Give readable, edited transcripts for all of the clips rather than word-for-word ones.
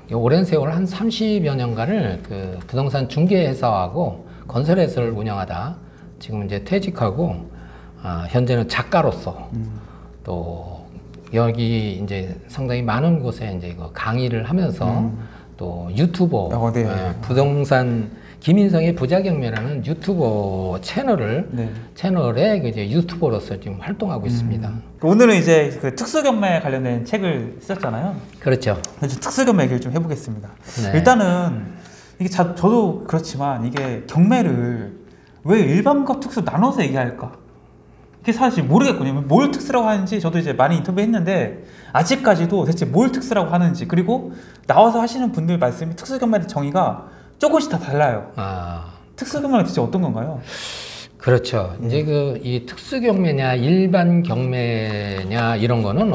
오랜 세월 한 30여 년간을 그 부동산 중개회사하고 건설회사를 운영하다 지금 이제 퇴직하고 현재는 작가로서 또 여기 이제 상당히 많은 곳에 이제 강의를 하면서 또 유튜버 네. 부동산 김인성의 부자경매라는 유튜버 채널에 이제 유튜버로서 지금 활동하고 있습니다. 오늘은 이제 그 특수경매 관련된 책을 쓰셨잖아요. 그렇죠. 그래서 특수경매 얘기를 좀 해보겠습니다. 네. 일단은 이게 저도 그렇지만 이게 경매를 왜 일반과 특수 나눠서 얘기할까? 이게 사실 모르겠거든요. 뭘 특수라고 하는지 저도 이제 많이 인터뷰했는데 아직까지도 대체 뭘 특수라고 하는지, 그리고 나와서 하시는 분들 말씀이 특수경매의 정의가 조금씩 다 달라요. 특수경매는 진짜 어떤 건가요? 그렇죠. 이제 이 특수경매냐 일반 경매냐 이런 거는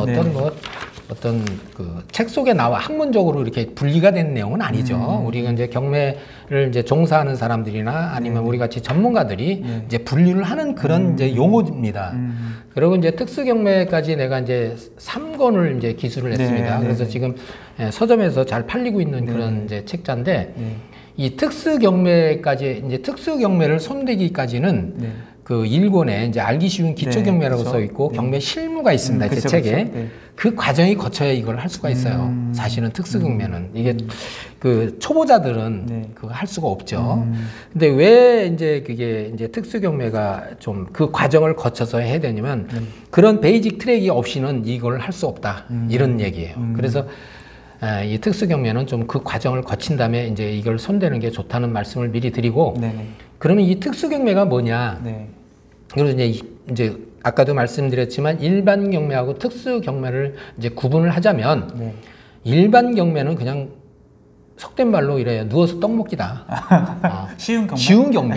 어떤 그 책 속에 나와 학문적으로 이렇게 분리가 된 내용은 아니죠. 우리가 이제 경매를 이제 종사하는 사람들이나 아니면 우리 같이 전문가들이 이제 분류를 하는 그런 이제 용어입니다. 그리고 이제 특수경매까지 내가 이제 3권을 이제 기술을 했습니다. 그래서 지금 서점에서 잘 팔리고 있는 그런 이제 책자인데 이 특수경매까지 이제 특수경매를 손대기까지는 그 1권에 이제 알기 쉬운 기초경매라고 써 있고 경매 실무가 있습니다. 제 책에. 그 과정이 거쳐야 이걸 할 수가 있어요. 사실은 특수경매는 이게 그 초보자들은 그거 할 수가 없죠. 근데 왜 이제 그게 이제 특수경매가 좀 그 과정을 거쳐서 해야 되냐면 그런 베이직 트랙이 없이는 이걸 할 수 없다. 이런 얘기예요. 그래서 이 특수경매는 좀 그 과정을 거친 다음에 이제 이걸 손대는 게 좋다는 말씀을 미리 드리고, 그러면 이 특수경매가 뭐냐? 그리고 이제 아까도 말씀드렸지만 일반 경매하고 특수 경매를 이제 구분을 하자면 일반 경매는 그냥 속된 말로 이래요. 누워서 떡 먹기다. 쉬운 경매. 쉬운 경매.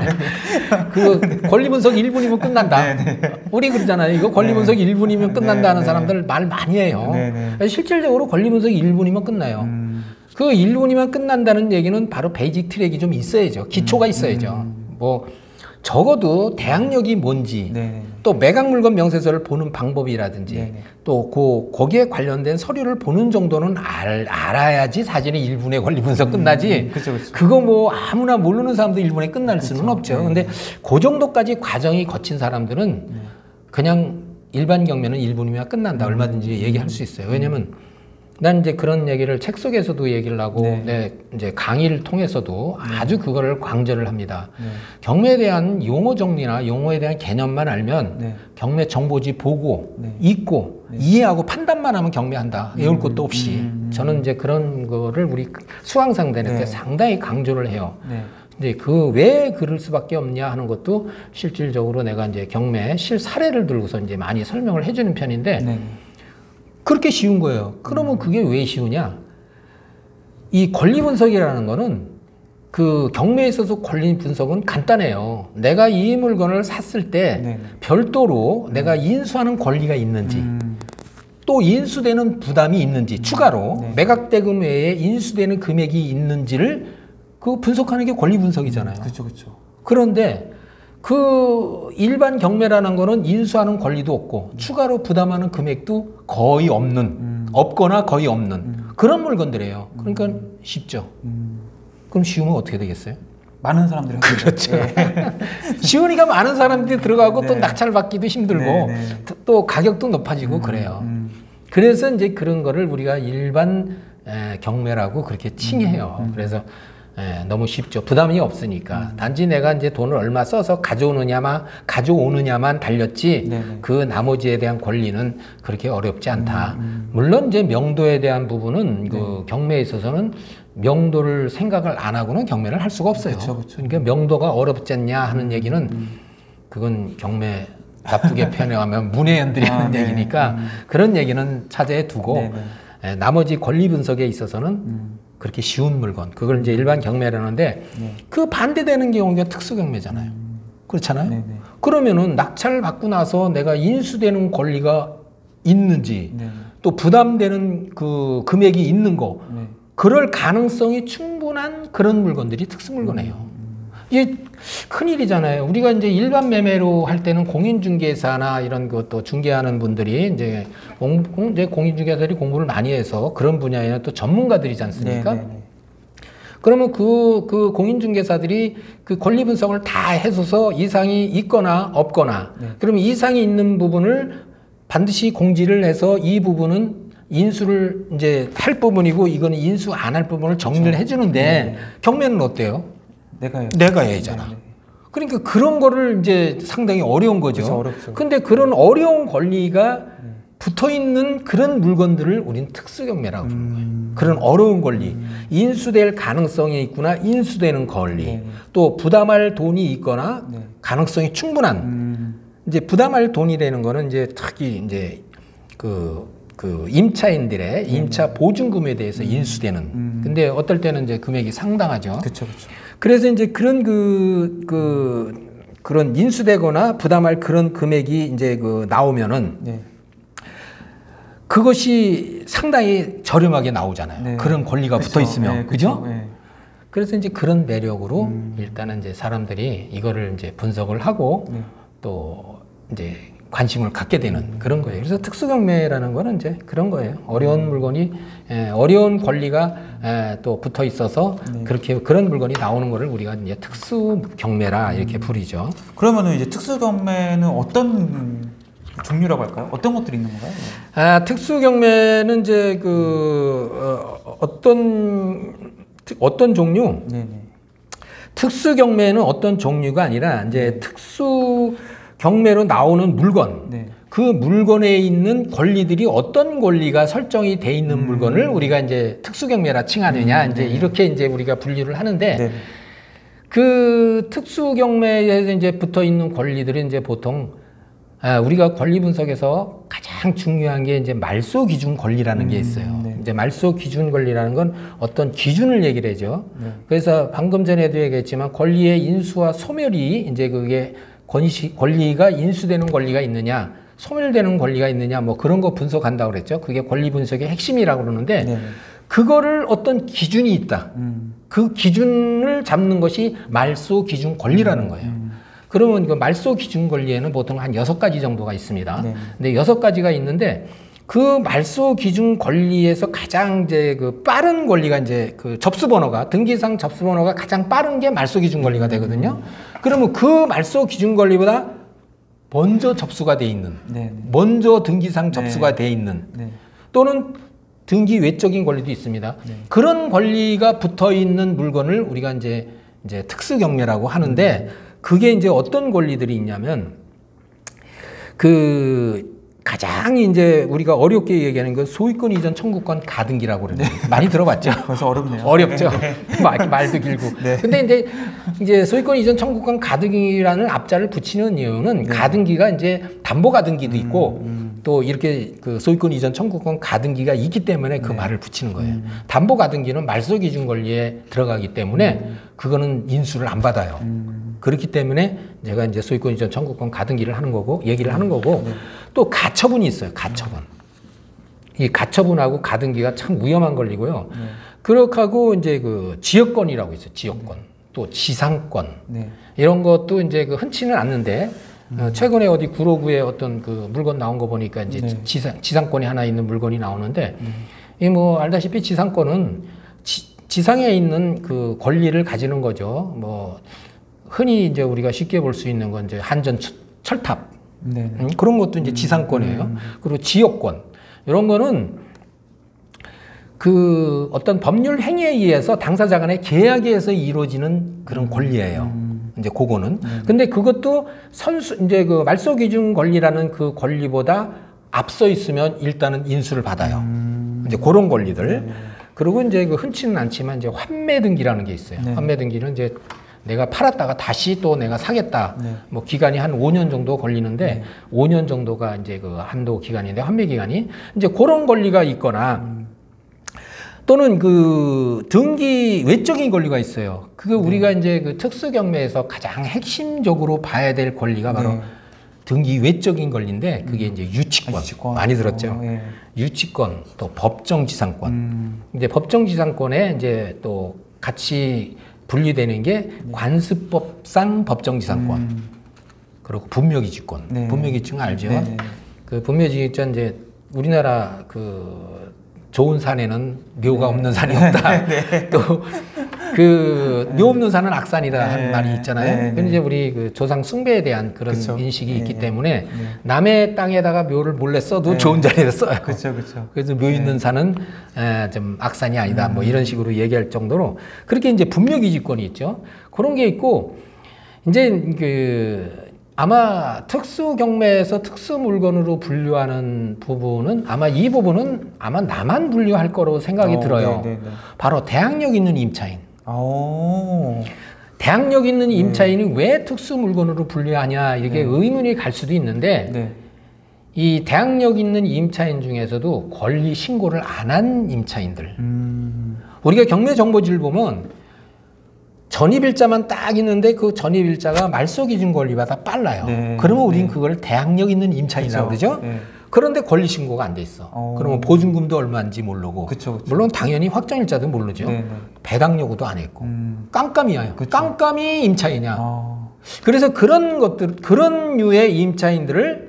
그 권리 분석 1분이면 끝난다. 우리 그러잖아요. 이거 권리 분석 1분이면 끝난다 하는 사람들 말 많이 해요. 실질적으로 권리 분석 1분이면 끝나요. 그 1분이면 끝난다는 얘기는 바로 베이직 트랙이 좀 있어야죠. 기초가 있어야죠. 뭐 적어도 대항력이 뭔지, 또 매각 물건 명세서를 보는 방법이라든지, 또 거기에 관련된 서류를 보는 정도는 알아야지 사진이 1분에 권리 분석 끝나지. 그거 뭐 아무나 모르는 사람도 1분에 끝날 수는 없죠. 근데 그 정도까지 과정이 거친 사람들은 그냥 일반 경매는 1분이면 끝난다. 얼마든지 얘기할 수 있어요. 왜냐면 난 이제 그런 얘기를 책 속에서도 얘기를 하고 이제 강의를 통해서도 아주 그거를 강조를 합니다. 경매에 대한 용어 정리나 용어에 대한 개념만 알면 경매 정보지 보고 읽고 이해하고 판단만 하면 경매한다. 외울 것도 없이. 저는 이제 그런 거를 우리 수강생들한테 상당히 강조를 해요. 근데 왜 그럴 수밖에 없냐 하는 것도 실질적으로 내가 이제 경매 실사례를 들고서 이제 많이 설명을 해주는 편인데 그렇게 쉬운 거예요. 그러면 그게 왜 쉬우냐? 이 권리 분석이라는 거는 그 경매에 있어서 권리 분석은 간단해요. 내가 이 물건을 샀을 때 별도로 내가 인수하는 권리가 있는지, 또 인수되는 부담이 있는지, 추가로 매각 대금 외에 인수되는 금액이 있는지를 그 분석하는 게 권리 분석이잖아요. 그런데 그 일반 경매라는 거는 인수하는 권리도 없고 추가로 부담하는 금액도 거의 없거나 거의 없는 그런 물건들이에요. 그러니까 쉽죠. 그럼 쉬우면 어떻게 되겠어요? 많은 사람들이 그렇죠. 쉬우니까 많은 사람들이 들어가고 또 낙찰받기도 힘들고 또 가격도 높아지고 그래요. 그래서 이제 그런 거를 우리가 일반 경매라고 그렇게 칭해요. 그래서 너무 쉽죠. 부담이 없으니까. 단지 내가 이제 돈을 얼마 써서 가져오느냐만 달렸지 그 나머지에 대한 권리는 그렇게 어렵지 않다. 물론 이제 명도에 대한 부분은 그 경매에 있어서는 명도를 생각을 안 하고는 경매를 할 수가 없어요. 그러니까 명도가 어렵지 않냐 하는 얘기는 그건 경매 나쁘게 표현하면 문외연들이 하는 얘기니까 그런 얘기는 차제에 두고 나머지 권리 분석에 있어서는 그렇게 쉬운 물건, 그걸 이제 일반 경매라는데 그 반대되는 경우가 특수 경매잖아요. 그렇잖아요. 그러면은 낙찰을 받고 나서 내가 인수되는 권리가 있는지 또 부담되는 그 금액이 있는 거 그럴 가능성이 충분한 그런 물건들이 특수 물건이에요. 이게 큰일이잖아요. 우리가 이제 일반 매매로 할 때는 공인중개사나 이런 것도 중개하는 분들이 이제 공인중개사들이 공부를 많이 해서 그런 분야에는 또 전문가들이지 않습니까? 네네네. 그러면 그 공인중개사들이 그 권리 분석을 다 해서서 이상이 있거나 없거나, 네. 그러면 이상이 있는 부분을 반드시 공지를 해서 이 부분은 인수를 이제 할 부분이고 이거는 인수 안 할 부분을 정리를 그렇죠. 해주는데 네. 경매는 어때요? 내가 해야잖아. 네네. 그러니까 그런 거를 이제 상당히 어려운 거죠. 그렇죠, 어렵죠. 근데 그런 어려운 권리가 붙어 있는 그런 물건들을 우리는 특수경매라고 부르는 거예요. 그런 어려운 권리, 인수될 가능성이 있구나, 인수되는 권리, 네. 또 부담할 돈이 있거나 네. 가능성이 충분한 이제 부담할 돈이라는 거는 이제 특히 이제 그 임차인들의 임차 보증금에 대해서 인수되는. 근데 어떨 때는 이제 금액이 상당하죠. 그렇죠. 그래서 이제 그런 그런 인수되거나 부담할 그런 금액이 이제 나오면은 네. 그것이 상당히 저렴하게 나오잖아요. 네. 그런 권리가 그렇죠. 붙어 있으면. 네, 그죠? 네. 그래서 이제 그런 매력으로 일단은 이제 사람들이 이거를 이제 분석을 하고 네. 또 이제 관심을 갖게 되는 그런 거예요. 그래서 특수경매라는 거는 이제 그런 거예요. 어려운 물건이, 어려운 권리가 또 붙어 있어서 네. 그런 물건이 나오는 거를 우리가 이제 특수경매라 이렇게 부르죠. 그러면은 이제 특수경매는 어떤 종류라고 할까요? 어떤 것들이 있는 건가요? 특수경매는 이제 어떤 종류? 네네. 특수경매는 어떤 종류가 아니라 이제 특수경매로 나오는 물건, 네. 그 물건에 있는 권리들이 어떤 권리가 설정이 돼 있는 물건을 우리가 이제 특수경매라 칭하느냐, 이제 이렇게 이제 우리가 분류를 하는데, 네네. 그 특수경매에 이제 붙어 있는 권리들이 이제 보통 우리가 권리 분석에서 가장 중요한 게 이제 말소 기준 권리라는 게 있어요. 네. 이제 말소 기준 권리라는 건 어떤 기준을 얘기를 하죠. 네. 그래서 방금 전에도 얘기했지만 권리의 인수와 소멸이 이제 그게 권리가 인수되는 권리가 있느냐, 소멸되는 권리가 있느냐, 뭐 그런 거 분석한다고 그랬죠. 그게 권리 분석의 핵심이라고 그러는데 네. 그거를 어떤 기준이 있다. 그 기준을 잡는 것이 말소 기준 권리라는 거예요. 그러면 그 말소 기준 권리에는 보통 한 6가지 정도가 있습니다. 네. 근데 6가지가 있는데 그 말소 기준 권리에서 가장 이제 그 빠른 권리가 이제 그 접수번호가, 등기상 접수번호가 가장 빠른 게 말소 기준 권리가 되거든요. 그러면 그 말소 기준 권리보다 먼저 접수가 돼 있는, 네. 먼저 등기상 접수가 돼 있는, 네. 또는 등기 외적인 권리도 있습니다. 네. 그런 권리가 붙어 있는 물건을 우리가 이제 특수경매라고 하는데 그게 이제 어떤 권리들이 있냐면 가장 이제 우리가 어렵게 얘기하는 건 소유권 이전 청구권 가등기라고 그러는데 네. 많이 들어봤죠? 벌써 어렵네요. 어렵죠. 네. 말도 길고. 네. 근데 이제 소유권 이전 청구권 가등기라는 앞자를 붙이는 이유는 네. 가등기가 이제 담보 가등기도 있고 또 이렇게 그 소유권 이전 청구권 가등기가 있기 때문에 그 말을 붙이는 거예요. 담보 가등기는 말소 기준 권리에 들어가기 때문에 그거는 인수를 안 받아요. 그렇기 때문에 제가 이제 소유권 이전 청구권 가등기를 하는 거고, 얘기를 하는 거고, 또 가처분이 있어요. 가처분. 이 가처분하고 가등기가 참 위험한 권리고요. 그렇게 하고 이제 그 지역권이라고 있어요. 지역권. 또 지상권. 이런 것도 이제 그 흔치는 않는데, 최근에 어디 구로구에 어떤 그 물건 나온 거 보니까 이제 지상권이 하나 있는 물건이 나오는데, 이 뭐 알다시피 지상권은 지상에 있는 그 권리를 가지는 거죠. 뭐, 흔히 이제 우리가 쉽게 볼 수 있는 건 이제 한전 철탑. 그런 것도 이제 지상권이에요. 그리고 지역권. 이런 거는 그 어떤 법률 행위에 의해서 당사자 간의 계약에 의해서 이루어지는 그런 권리예요. 이제 그거는. 근데 그것도 이제 그 말소 기준 권리라는 그 권리보다 앞서 있으면 일단은 인수를 받아요. 이제 그런 권리들. 그리고 이제 그 흔치는 않지만 이제 환매 등기라는 게 있어요. 환매 등기는 이제 내가 팔았다가 다시 또 내가 사겠다. 뭐 기간이 한 5년 정도 걸리는데 5년 정도가 이제 그 한도 기간인데 환매 기간이 이제 그런 권리가 있거나 또는 그 등기 외적인 권리가 있어요. 그거 우리가 이제 그 특수경매에서 가장 핵심적으로 봐야 될 권리가 바로 등기 외적인 권리인데 그게 이제 유치권. 많이 들었죠. 유치권, 또 법정지상권. 이제 법정지상권에 이제 또 같이 분리되는 게 관습법상 법정지상권 그리고 분묘기지권. 네. 분묘기지권 알죠? 네. 그 분묘기지권 이제 우리나라 그 좋은 산에는 묘가 없는 산이 없다. 또 그 묘 없는 산은 악산이다 하는 말이 있잖아요. 근데 이제 우리 그 조상 숭배에 대한 그런 그쵸. 인식이 있기 때문에 남의 땅에다가 묘를 몰래 써도 좋은 자리에 써요. 그렇죠. 그래서 묘 있는 산은 좀 악산이 아니다. 뭐 이런 식으로 얘기할 정도로 그렇게 이제 분묘기지권이 있죠. 그런 게 있고 이제 그 아마 특수경매에서 특수물건으로 분류하는 부분은 아마 이 부분은 아마 나만 분류할 거로 생각이 들어요. 바로 대항력 있는 임차인. 대항력 있는 임차인이 왜 특수물건으로 분류하냐 이렇게 의문이 갈 수도 있는데 이 대항력 있는 임차인 중에서도 권리 신고를 안 한 임차인들 우리가 경매정보지를 보면 전입일자만 딱 있는데 그 전입일자가 말소기준 권리보다 빨라요. 그러면 우리는 그걸 대항력 있는 임차인이라고 그러죠. 그런데 권리 신고가 안 돼 있어. 그러면 보증금도 얼마인지 모르고 물론 당연히 확정일자도 모르죠. 배당여부도 안 했고 깜깜이야. 깜깜이 임차인이야. 그래서 그런 것들 그런 류의 임차인들을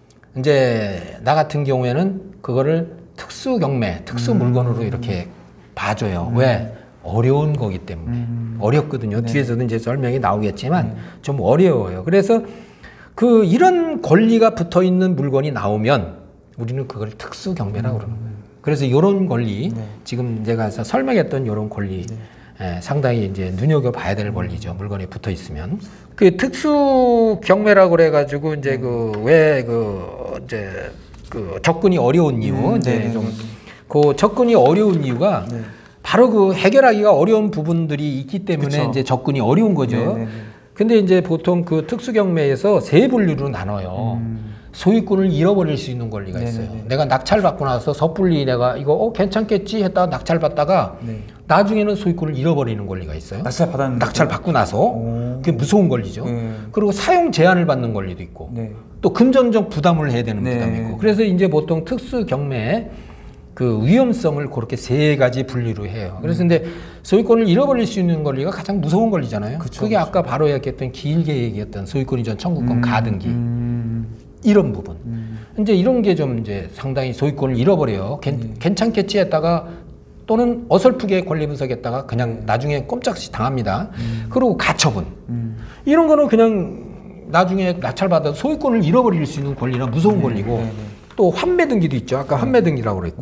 이제 나 같은 경우에는 그거를 특수경매, 특수물건으로 이렇게 봐줘요. 왜? 어려운 거기 때문에 어렵거든요. 뒤에서도 이제 설명이 나오겠지만 좀 어려워요. 그래서 그 이런 권리가 붙어 있는 물건이 나오면 우리는 그걸 특수 경매라고 그러는 거예요. 그래서 이런 권리 지금 제가 설명했던 이런 권리 상당히 이제 눈여겨 봐야 될 권리죠. 물건이 붙어 있으면 그 특수 경매라고 그래가지고 이제 그 왜 그 이제 그 접근이 어려운 이유 이제 좀 그 접근이 어려운 이유가 바로 그 해결하기가 어려운 부분들이 있기 때문에 이제 접근이 어려운 거죠. 근데 이제 보통 그 특수경매에서 세 분류로 나눠요. 소유권을 잃어버릴 수 있는 권리가 있어요. 내가 낙찰받고 나서 섣불리 내가 이거 괜찮겠지 했다가 낙찰받다가 나중에는 소유권을 잃어버리는 권리가 있어요. 낙찰받고 나서 그게 무서운 권리죠. 그리고 사용 제한을 받는 권리도 있고 또 금전적 부담을 해야 되는 부담이 있고 그래서 이제 보통 특수경매에 그 위험성을 그렇게 세 가지 분류로 해요. 그래서 근데 소유권을 잃어버릴 수 있는 권리가 가장 무서운 권리잖아요. 그게 아까 바로 얘기했던 길게 얘기했던 소유권 이전 청구권 가등기 이런 부분. 이제 이런 게 좀 이제 상당히 소유권을 잃어버려요. 괜찮겠지 했다가 또는 어설프게 권리 분석했다가 그냥 나중에 꼼짝없이 당합니다. 그리고 가처분. 이런 거는 그냥 나중에 낙찰받아서 소유권을 잃어버릴 수 있는 권리나 무서운 권리고 또 환매 등기도 있죠. 아까 환매 등기라고 그랬고.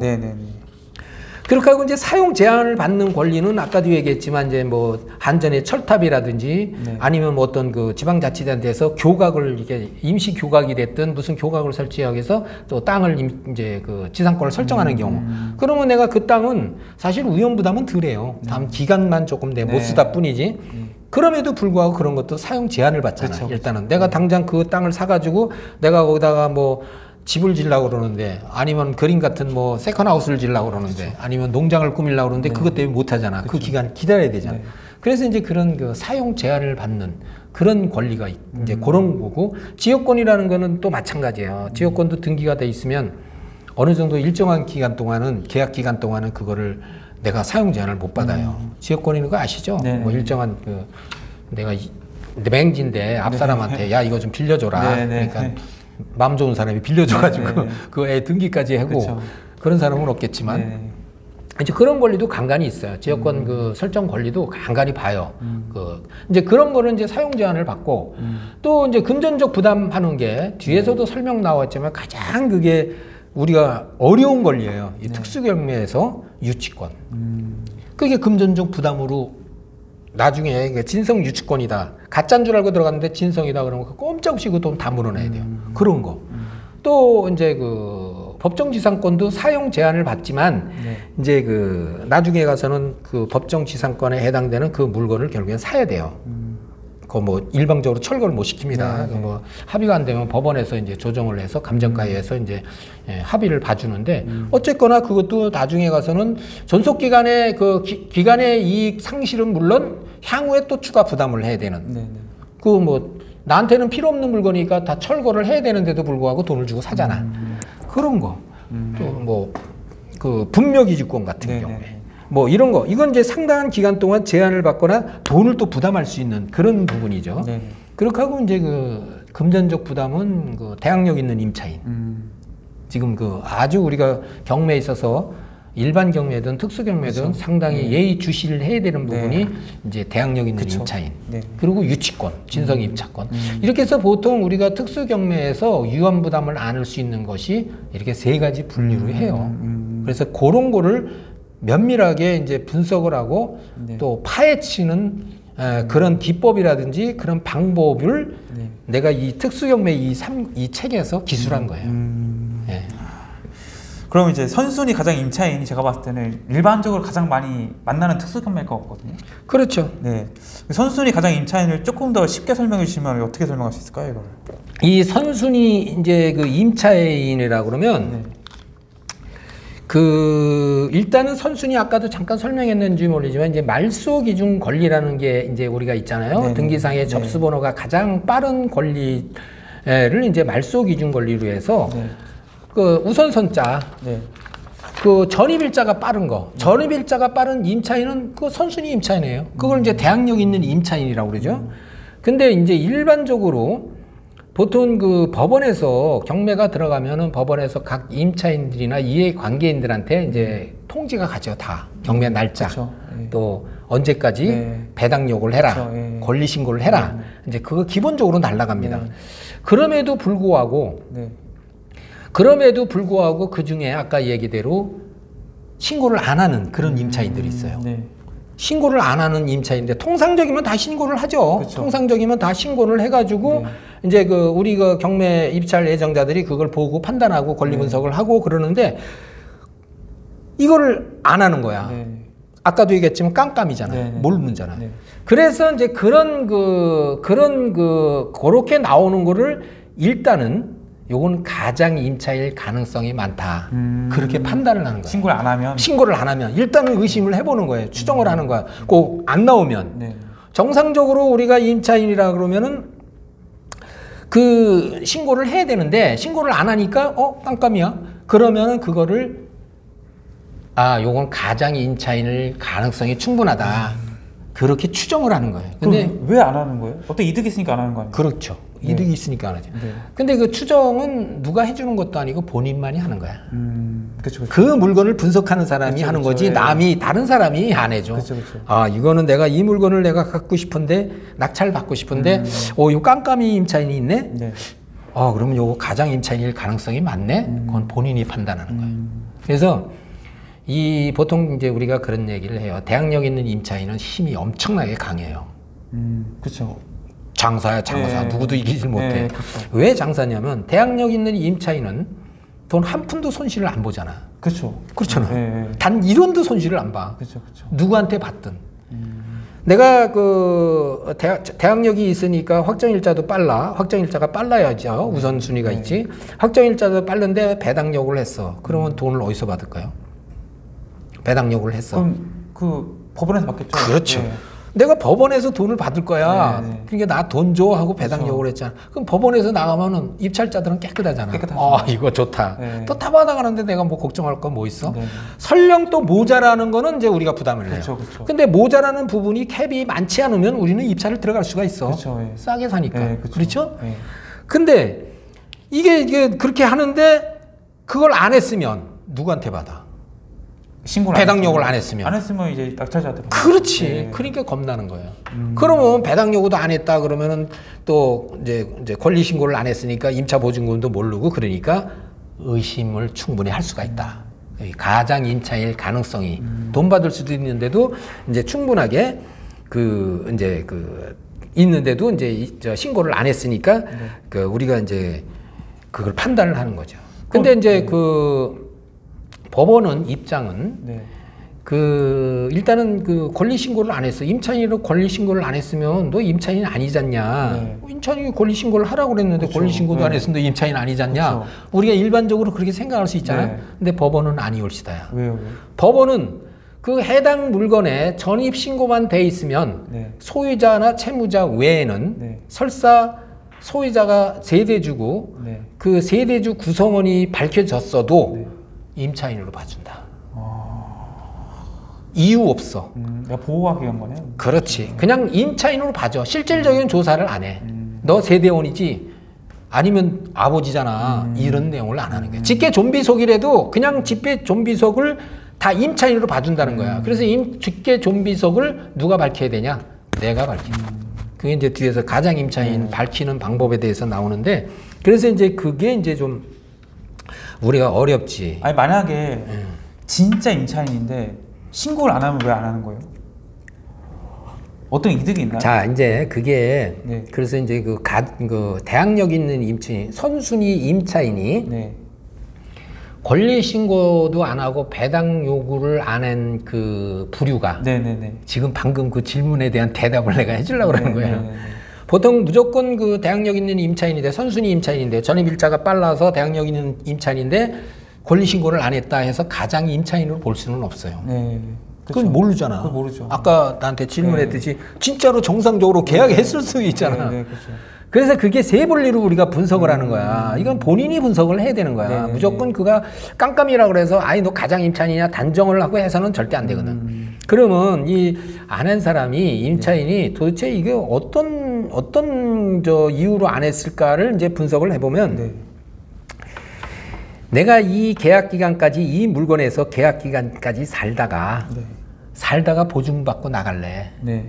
그렇게 하고 이제 사용 제한을 받는 권리는 아까도 얘기했지만 이제 뭐 한전의 철탑이라든지 아니면 뭐 어떤 그 지방자치단체에서 교각을 이게 임시 교각이 됐든 무슨 교각을 설치하기 위해서 또 땅을 이제 그 지상권을 설정하는 경우. 그러면 내가 그 땅은 사실 위험 부담은 덜해요. 다만 기간만 조금 내 못 쓰다 뿐이지. 그럼에도 불구하고 그런 것도 사용 제한을 받잖아요. 일단은 내가 당장 그 땅을 사가지고 내가 거기다가 뭐 집을 지으려고 그러는데 아니면 그림 같은 뭐 세컨하우스를 지으려고 그러는데 아니면 농장을 꾸미려고 그러는데 그것 때문에 못 하잖아. 그 기간 기다려야 되잖아. 그래서 이제 그런 그 사용 제한을 받는 그런 권리가 이제 그런 거고 지역권이라는 거는 또 마찬가지예요. 지역권도 등기가 돼 있으면 어느 정도 일정한 기간 동안은 계약 기간 동안은 그거를 내가 사용 제한을 못 받아요. 지역권이라는 거 아시죠? 뭐 일정한 그 내가 맹지인데 앞 사람한테 야 이거 좀 빌려줘라. 그러니까 마음 좋은 사람이 빌려줘가지고 그 애 등기까지 하고 그런 사람은 없겠지만 이제 그런 권리도 간간히 있어요. 지역권 그 설정 권리도 간간히 봐요. 그 이제 그런 거는 이제 사용 제한을 받고 또 이제 금전적 부담하는 게 뒤에서도 설명 나왔지만 가장 그게 우리가 어려운 권리예요. 이 특수경매에서 유치권. 그게 금전적 부담으로 나중에 진성 유치권이다. 가짜인 줄 알고 들어갔는데 진성이다. 그러면 꼼짝없이 그 돈 다 물어내야 돼요. 그런 거. 또 이제 그 법정지상권도 사용 제한을 받지만 이제 그 나중에 가서는 그 법정지상권에 해당되는 그 물건을 결국엔 사야 돼요. 그 뭐 일방적으로 철거를 못 시킵니다. 뭐 합의가 안 되면 법원에서 이제 조정을 해서 감정가에서 이제 합의를 봐주는데 어쨌거나 그것도 나중에 가서는 존속 기간의 그 기간의 이익 상실은 물론 향후에 또 추가 부담을 해야 되는. 그 뭐 나한테는 필요 없는 물건이니까 다 철거를 해야 되는데도 불구하고 돈을 주고 사잖아. 그런 거. 또 뭐 그 분묘기지권 같은 경우에 뭐 이런 거 이건 이제 상당한 기간 동안 제한을 받거나 돈을 또 부담할 수 있는 그런 부분이죠. 네. 그렇게 하고 이제 그 금전적 부담은 그 대항력 있는 임차인. 지금 그 아주 우리가 경매에 있어서 일반 경매든 특수 경매든 그렇죠. 상당히 예의 주시를 해야 되는 부분이 네. 이제 대항력 있는 그쵸. 임차인. 네. 그리고 유치권, 진성 입차권. 이렇게 해서 보통 우리가 특수 경매에서 유언 부담을 안을 수 있는 것이 이렇게 세 가지 분류로 해요. 그래서 그런 거를 면밀하게 이제 분석을 하고 네. 또 파헤치는 그런 기법이라든지 그런 방법을 네. 내가 이 특수경매 이 책에서 기술한 거예요. 예. 그럼 이제 선순위 가장 임차인이 제가 봤을 때는 일반적으로 가장 많이 만나는 특수경매일 것 같거든요. 그렇죠. 네. 선순위 가장 임차인을 조금 더 쉽게 설명해 주시면 어떻게 설명할 수 있을까요, 이걸? 이 선순위 이제 그 임차인이라 그러면 네. 그 일단은 선순위 아까도 잠깐 설명했는지 모르지만 이제 말소 기준 권리라는 게 이제 우리가 있잖아요. 네네. 등기상의 네. 접수번호가 가장 빠른 권리를 이제 말소 기준 권리로 해서 네. 그 우선선자 네. 그 전입일자가 빠른 거, 전입일자가 빠른 임차인은 그 선순위 임차인이에요. 그걸 이제 대항력 있는 임차인이라고 그러죠. 근데 이제 일반적으로 보통 그 법원에서 경매가 들어가면은 법원에서 각 임차인들이나 이해관계인들한테 이제 통지가 가죠. 다 경매 날짜, 그쵸. 네. 또 언제까지 네. 배당 요구를 해라, 그쵸. 네. 권리 신고를 해라. 이제 그거 기본적으로 날라갑니다. 네. 그럼에도 불구하고 네. 그 중에 아까 얘기대로 신고를 안 하는 그런 임차인들이 있어요. 네. 신고를 안 하는 임차인데 통상적이면 다 신고를 하죠. 그쵸. 통상적이면 다 신고를 해가지고 네. 이제 그 우리 그 경매 입찰 예정자들이 그걸 보고 판단하고 권리 분석을 하고 그러는데 이거를 안 하는 거야. 네. 아까도 얘기했지만 깜깜이잖아요. 네. 모르잖아. 네. 그래서 이제 그렇게 나오는 거를 일단은 요건 가장 임차일 가능성이 많다. 그렇게 판단을 하는 거예요. 신고를 안 하면 일단은 의심을 해보는 거예요. 추정을 하는 거야. 꼭 안 나오면. 네. 정상적으로 우리가 임차인이라 그러면은 그 신고를 해야 되는데 신고를 안 하니까 깜깜이야. 그러면은 그거를 요건 가장 임차인일 가능성이 충분하다. 그렇게 추정을 하는 거예요. 근데 왜 안 하는 거예요? 어떤 이득이 있으니까 안 하는 거 아니에요? 그렇죠. 네. 이득이 있으니까 안 하죠. 네. 근데 그 추정은 누가 해주는 것도 아니고 본인만이 하는 거야. 그렇죠. 그 물건을 분석하는 사람이 그쵸, 하는 그쵸, 거지 예. 다른 사람이 안 해줘. 그쵸. 이거는 내가 이 물건을 내가 갖고 싶은데 낙찰 받고 싶은데 요 깜깜이 임차인이 있네. 네. 그러면 요거 가장 임차인일 가능성이 많네. 그건 본인이 판단하는 거예요. 그래서 보통 이제 우리가 그런 얘기를 해요. 대항력 있는 임차인은 힘이 엄청나게 강해요. 그렇죠. 장사야 장사. 네. 누구도 이기질 못해. 네, 그쵸. 왜 장사냐면 대항력 있는 임차인은 돈 한 푼도 손실을 안 보잖아. 그렇죠. 그렇잖아. 네. 단 1원도 손실을 안 봐. 그렇죠. 누구한테 받든. 내가 그 대항력이 있으니까 확정일자도 빨라. 확정일자가 빨라야죠. 우선순위가 네. 있지. 확정일자도 빠른데 배당 요구를 했어. 그러면 돈을 어디서 받을까요? 배당 요구를 했어. 그럼 그 법원에서 받겠죠. 그렇죠. 네. 내가 법원에서 돈을 받을 거야. 네. 그러니까 나 돈 줘 하고 배당 그렇죠. 요구를 했잖아. 그럼 법원에서 나가면은 입찰자들은 깨끗하잖아. 깨끗하죠. 이거 좋다. 네. 또 다 받아가는데 내가 뭐 걱정할 건 뭐 있어? 네. 설령 또 모자라는 거는 이제 우리가 부담을 해요. 그렇죠. 근데 모자라는 부분이 캡이 많지 않으면 우리는 입찰을 들어갈 수가 있어. 그렇죠. 예. 싸게 사니까. 네, 그렇죠? 예. 근데 이게 그렇게 하는데 그걸 안 했으면 누구한테 받아? 신고를 배당 요구를 안 안 했으면. 안 했으면 이제 낙찰자한테 받는 그렇지. 거죠. 네. 그러니까 겁나는 거예요. 그러면 배당 요구도 안 했다 그러면은 또 이제 권리 신고를 안 했으니까 임차 보증금도 모르고 그러니까 의심을 충분히 할 수가 있다. 가장 임차일 가능성이 돈 받을 수도 있는데도 이제 충분하게 있는데도 이제 신고를 안 했으니까 우리가 이제 그걸 판단을 하는 거죠. 근데 이제 법원은 입장은 네. 일단은 권리 신고를 안 했어. 임차인으로 권리 신고를 안 했으면 너 임차인 아니잖냐. 네. 임차인이 권리 신고를 하라고 그랬는데 그쵸. 권리 신고도 안 네. 했으면 너 임차인 아니잖냐. 그쵸. 우리가 일반적으로 그렇게 생각할 수 있잖아. 네. 근데 법원은 아니올시다야. 왜요? 법원은 그 해당 물건에 전입 신고만 돼 있으면 네. 소유자나 채무자 외에는 네. 설사 소유자가 세대주고 네. 그 세대주 구성원이 밝혀졌어도 네. 임차인으로 봐준다. 이유 없어. 보호하기 위한 거네요. 그렇지. 그냥 임차인으로 봐줘. 실질적인 조사를 안 해. 너 세대원이지? 아니면 아버지잖아. 이런 내용을 안 하는 거야. 직계 좀비속이라도 그냥 직계 좀비속을 다 임차인으로 봐준다는 거야. 그래서 직계 좀비속을 누가 밝혀야 되냐? 내가 밝혀. 그게 이제 뒤에서 가장 임차인 밝히는 방법에 대해서 나오는데, 그래서 이제 그게 이제 좀 우리가 어렵지. 아니 만약에 진짜 임차인인데 신고를 안 하면 왜 안 하는 거예요? 어떤 이득이 있나요? 자, 이제 그게 그래서 이제 그 대항력 있는 임차인, 선순위 임차인이 권리 신고도 안 하고 배당 요구를 안 한 그 부류가 지금 방금 그 질문에 대한 대답을 내가 해주려고 그러는 거예요. 보통 무조건 그 대항력 있는 임차인인데, 선순위 임차인인데, 전입일자가 빨라서 대항력 있는 임차인인데 권리 신고를 안 했다 해서 가장 임차인으로 볼 수는 없어요. 그건 모르잖아. 그건 모르죠. 아까 나한테 질문했듯이 진짜로 정상적으로 계약했을 수 있잖아. 그래서 그게 세 분리로 우리가 분석을 하는 거야. 이건 본인이 분석을 해야 되는 거야. 무조건 그가 깜깜이라 그래서 아이 너 가장 임차인이냐 단정을 하고 해서는 절대 안 되거든. 그러면 이 안 한 사람이 임차인이 도대체 이게 어떤 저 이유로 안 했을까를 이제 분석을 해보면 내가 이 계약 기간까지 이 물건에서 계약 기간까지 살다가 보증받고 나갈래.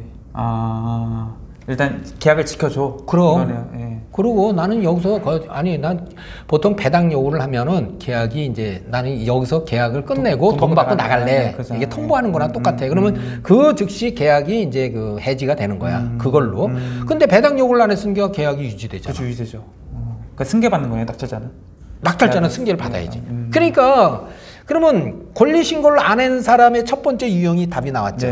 일단 계약을 지켜줘. 그럼. 그리고 나는 여기서 난 보통 배당 요구를 하면은 계약이 이제 나는 여기서 계약을 끝내고 돈 받고 나갈래. 이게 통보하는 거랑 똑같아. 그러면 그 즉시 계약이 이제 그 해지가 되는 거야. 그걸로. 근데 배당 요구를 안 했으니까 계약이 유지되잖아. 그렇죠, 유지되죠. 그러니까 승계 받는 거예요, 낙찰자는. 낙찰자는 승계를 받아야지. 그러니까 그러면 권리 신고를 안 한 사람의 첫 번째 유형이 답이 나왔죠.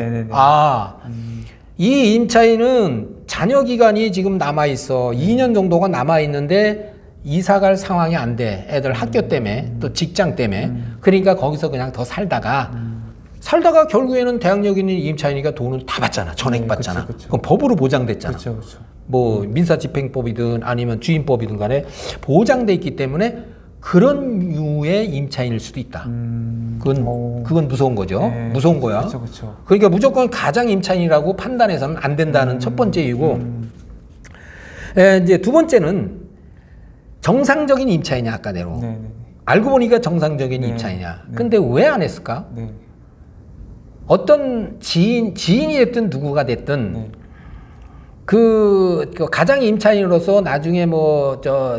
이 임차인은 잔여 기간이 지금 남아있어. 2년 정도가 남아있는데 이사갈 상황이 안 돼. 애들 학교 때문에 또 직장 때문에. 그러니까 거기서 그냥 더 살다가 결국에는 대항력 있는 임차인이니까 돈을 다 받잖아. 전액 받잖아. 그럼 법으로 보장됐잖아. 뭐 민사집행법이든 아니면 주임법이든 간에 보장돼 있기 때문에 그런 류의 임차인일 수도 있다. 그건 무서운 거죠. 무서운 거야. 그러니까 무조건 가장 임차인이라고 판단해서는 안 된다는 첫 번째 이유고, 이제 두 번째는 정상적인 임차인이냐, 아까대로. 알고 보니까 정상적인 임차인이냐. 근데 왜 안 했을까? 어떤 지인이 됐든 누구가 됐든 그 가장 임차인으로서 나중에 뭐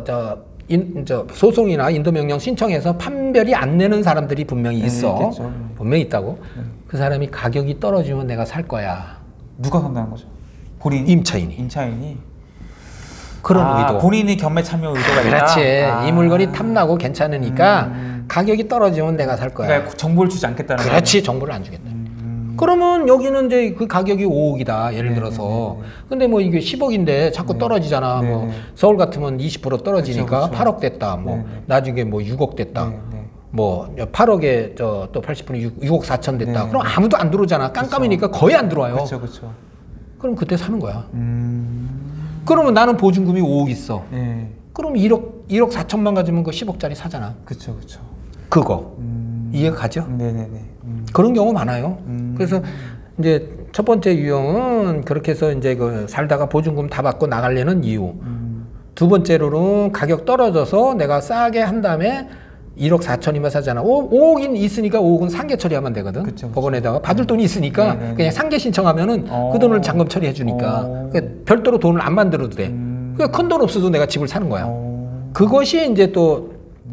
소송이나 인도명령 신청해서 판별이 안 내는 사람들이 분명히 있어. 분명히 있다고. 그 사람이 가격이 떨어지면 내가 살 거야. 누가 판단한 거죠? 본인? 임차인이? 그런 의도. 본인이 경매 참여 의도가 있다? 그렇지. 이 물건이 탐나고 괜찮으니까 가격이 떨어지면 내가 살 거야. 그러니까 정보를 주지 않겠다는 거야. 그렇지. 정보를 안 주겠다. 그러면 여기는 이제 그 가격이 5억이다. 예를 들어서. 근데 뭐 이게 10억인데 자꾸 떨어지잖아. 뭐 서울 같으면 20% 떨어지니까 8억 됐다. 뭐 나중에 뭐 6억 됐다. 뭐 8억에 또 80% 6억 4천 됐다. 그럼 아무도 안 들어오잖아. 깜깜이니까 거의 안 들어와요. 그럼 그때 사는 거야. 그러면 나는 보증금이 5억 있어. 그럼 1억 4천만 가지면 그 10억짜리 사잖아. 그거. 이해가 가죠? 그런 경우 많아요. 그래서 이제 첫 번째 유형은 그렇게 해서 이제 그 살다가 보증금 다 받고 나가려는 이유. 두 번째로는 가격 떨어져서 내가 싸게 한 다음에 1억 4천이면 사잖아. 5억이 있으니까 5억은 상계 처리하면 되거든. 법원에다가 받을 돈이 있으니까 그냥 상계 신청하면은 그 돈을 잔금 처리해 주니까 별도로 돈을 안 만들어도 돼. 그러니까 큰 돈 없어도 내가 집을 사는 거야. 그것이 이제 또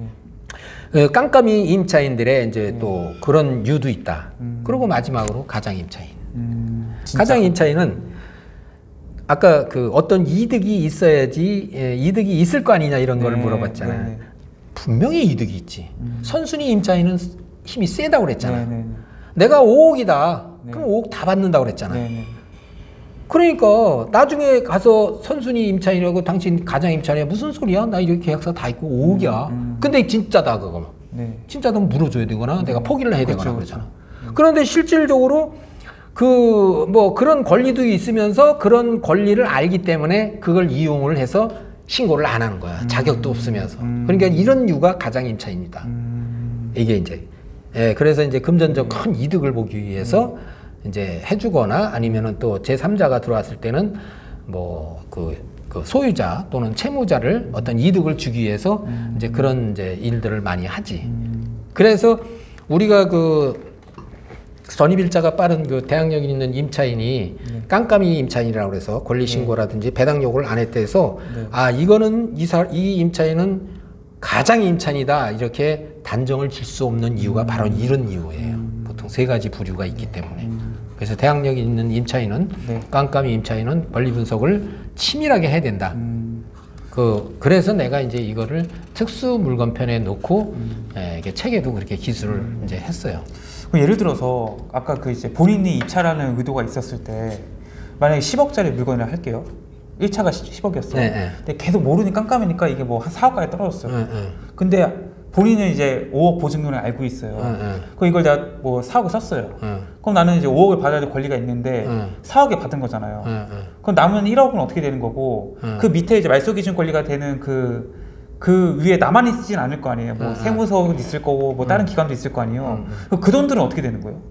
깜깜이 임차인들의 이제 또 그런 유도 있다. 그리고 마지막으로 가장 임차인. 가장 임차인은 아까 그 어떤 이득이 있어야지 이득이 있을 거 아니냐 이런 걸 물어봤잖아요. 분명히 이득이 있지. 선순위 임차인은 힘이 세다고 그랬잖아. 내가 5억이다. 그럼 5억 다 받는다고 그랬잖아. 그러니까 나중에 가서 선순위 임차인이라고 당신 가장 임차인이야 무슨 소리야? 나 이렇게 계약서 다 있고 5억이야. 근데 진짜다 그거. 진짜다 물어줘야 되거나 내가 포기를 해야 되거나 그러잖아. 그런데 실질적으로 그 뭐 그런 권리도 있으면서 그런 권리를 알기 때문에 그걸 이용을 해서 신고를 안 하는 거야. 자격도 없으면서. 그러니까 이런 이유가 가장 임차인이다. 이게 이제 예, 그래서 이제 금전적 큰 이득을 보기 위해서 이제 해주거나 아니면은 또 제3자가 들어왔을 때는 뭐 그 소유자 또는 채무자를 어떤 이득을 주기 위해서 이제 그런 이제 일들을 많이 하지. 그래서 우리가 그 전입일자가 빠른 그 대항력 있는 임차인이 깜깜이 임차인이라고 그래서 권리신고라든지 배당 요구를 안 했다 해서 아, 이거는 이 임차인은 가장 임차인이다 이렇게 단정을 질 수 없는 이유가 바로 이런 이유예요. 보통 3가지 부류가 있기 때문에. 그래서 대항력이 있는 임차인은 깜깜이 임차인은 권리 분석을 치밀하게 해야 된다. 그래서 내가 이제 이거를 특수 물건편에 놓고 이게 책에도 그렇게 기술을 이제 했어요. 예를 들어서 아까 그 이제 본인이 입찰하는 의도가 있었을 때 만약에 10억짜리 물건을 할게요. 1차가 10억이었어. 근데 계속 모르니 깜깜이니까 이게 뭐 한 4억까지 떨어졌어요. 근데 본인은 이제 5억 보증금을 알고 있어요. 그럼 이걸 내가 뭐 4억을 썼어요. 그럼 나는 이제 5억을 받아야 될 권리가 있는데 4억에 받은 거잖아요. 그럼 남은 1억은 어떻게 되는 거고 그 밑에 이제 말소 기준 권리가 되는 그 위에 나만 있진 않을 거 아니에요. 뭐 세무서도 있을 거고 뭐 다른 기관도 있을 거 아니에요. 그 돈들은 어떻게 되는 거예요?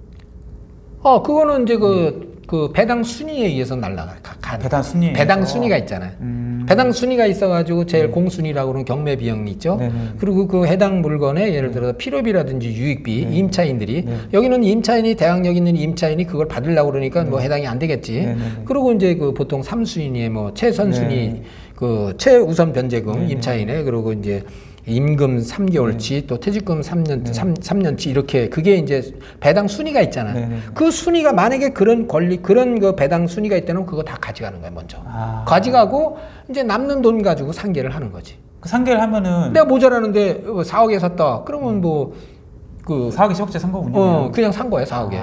그거는 이제 그 배당 순위에 의해서 날라가. 배당 순위. 배당 순위가 있잖아요. 배당 순위가 있어가지고 제일 공순위라고 그러는 경매 비용이 있죠. 그리고 그 해당 물건에 예를 들어서 필요비라든지 유익비, 임차인들이 여기는 임차인이 대항력 있는 임차인이 그걸 받으려고 그러니까 뭐 해당이 안 되겠지. 그리고 이제 그 보통 3순위에 뭐 최선순위, 그 최우선 변제금 임차인에 그리고 이제 임금 3개월치 또 퇴직금 3년치 이렇게 그게 이제 배당 순위가 있잖아요. 그 순위가 만약에 그런 그 배당 순위가 있다면 그거 다 가져가는 거예요, 먼저. 가져가고 이제 남는 돈 가지고 상계를 하는 거지. 그 상계를 하면은 내가 모자라는데 4억에 샀다. 그러면 뭐 그 4억에 10억째 산 거군요. 그냥 산 거예요, 4억에.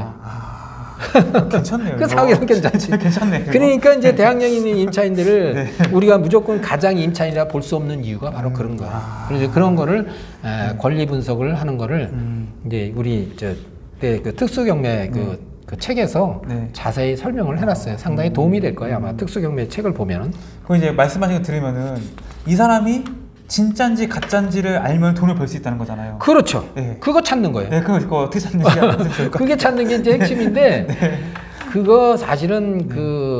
괜찮네요. 그 4억에는 괜찮지. 괜찮네. 그러니까 이제 대항력 있는 임차인들을 우리가 무조건 가장 임차인이라 볼 수 없는 이유가 바로 그런 거야. 그래서 그런 거를 권리 분석을 하는 거를 이제 우리 그 특수경매 그 책에서 자세히 설명을 해놨어요. 상당히 도움이 될 거예요. 아마 특수경매 책을 보면은. 그럼 이제 말씀하신 거 들으면은 이 사람이 진짠지 가짠지를 알면 돈을 벌 수 있다는 거잖아요. 그렇죠. 그거 찾는 거예요. 그거 어떻게 찾는지 그게 찾는 게 이제 핵심인데 그거 사실은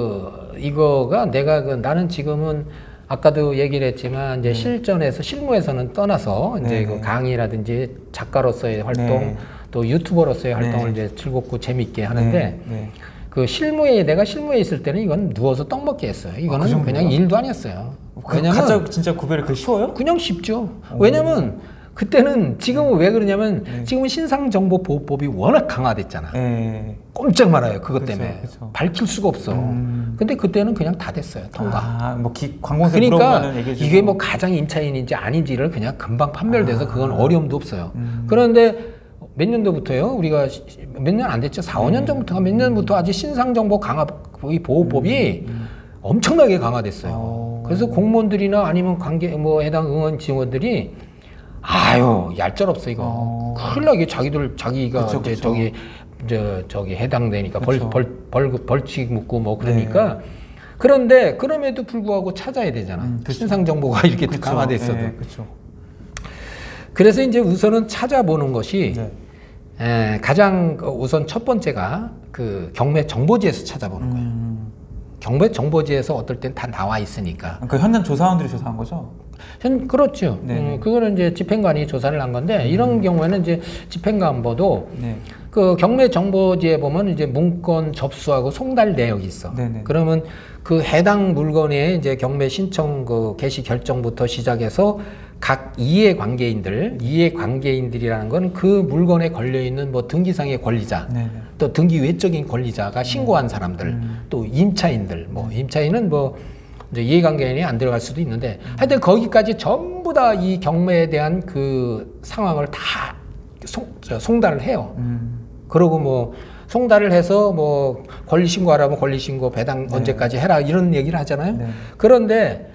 이거가 내가 나는 지금은 아까도 얘기를 했지만 이제 실무에서는 떠나서 이제 그 강의라든지 작가로서의 활동 또 유튜버로서의 활동을 이제 즐겁고 재밌게 하는데 그 내가 실무에 있을 때는 이건 누워서 떡 먹기 했어요. 이거는 그냥 일도 아니었어요. 왜냐면 가짜 진짜 구별이 그 쉬워요? 그냥 쉽죠. 왜냐면 그때는 지금은 왜 그러냐면 지금은 신상정보보호법이 워낙 강화됐잖아. 꼼짝 말아요. 그것 때문에. 밝힐 수가 없어. 근데 그때는 그냥 다 됐어요. 통과. 뭐 관공서에 그러니까 물어보면 얘기해주고. 이게 뭐 가장 임차인인지 아닌지를 그냥 금방 판별돼서 그건 어려움도 없어요. 그런데 몇 년도부터요? 우리가 몇 년 안 됐죠? 4, 5년 전부터가 몇 년부터 아주 신상정보 보호법이 엄청나게 강화됐어요. 그래서 공무원들이나 아니면 해당 응원 지원들이 얄짤없어 이거. 큰일 나게 자기가 저기 해당되니까 벌칙 묻고 뭐 그러니까. 그런데 그럼에도 불구하고 찾아야 되잖아. 신상 정보가 이렇게 강화돼 있어도. 그래서 이제 우선은 찾아보는 것이 가장 우선 첫 번째가 그 경매 정보지에서 찾아보는 거예요. 경매 정보지에서 어떨 땐 다 나와 있으니까. 그 현장 조사원들이 조사한 거죠? 그렇죠. 그거는 이제 집행관이 조사를 한 건데 이런 경우에는 이제 집행관보도 그 경매 정보지에 보면 이제 문건 접수하고 송달 내역이 있어. 그러면 그 해당 물건의 이제 경매 신청 그 개시 결정부터 시작해서 각 이해관계인들이라는 건 그 물건에 걸려 있는 뭐 등기상의 권리자, 또 등기 외적인 권리자가 신고한 사람들, 또 임차인들, 뭐 임차인은 뭐 이제 이해관계인이 안 들어갈 수도 있는데 하여튼 거기까지 전부 다 이 경매에 대한 그 상황을 다 송달을 해요. 그러고 뭐 송달을 해서 뭐 권리신고하라면 권리신고 배당 언제까지 해라 이런 얘기를 하잖아요. 그런데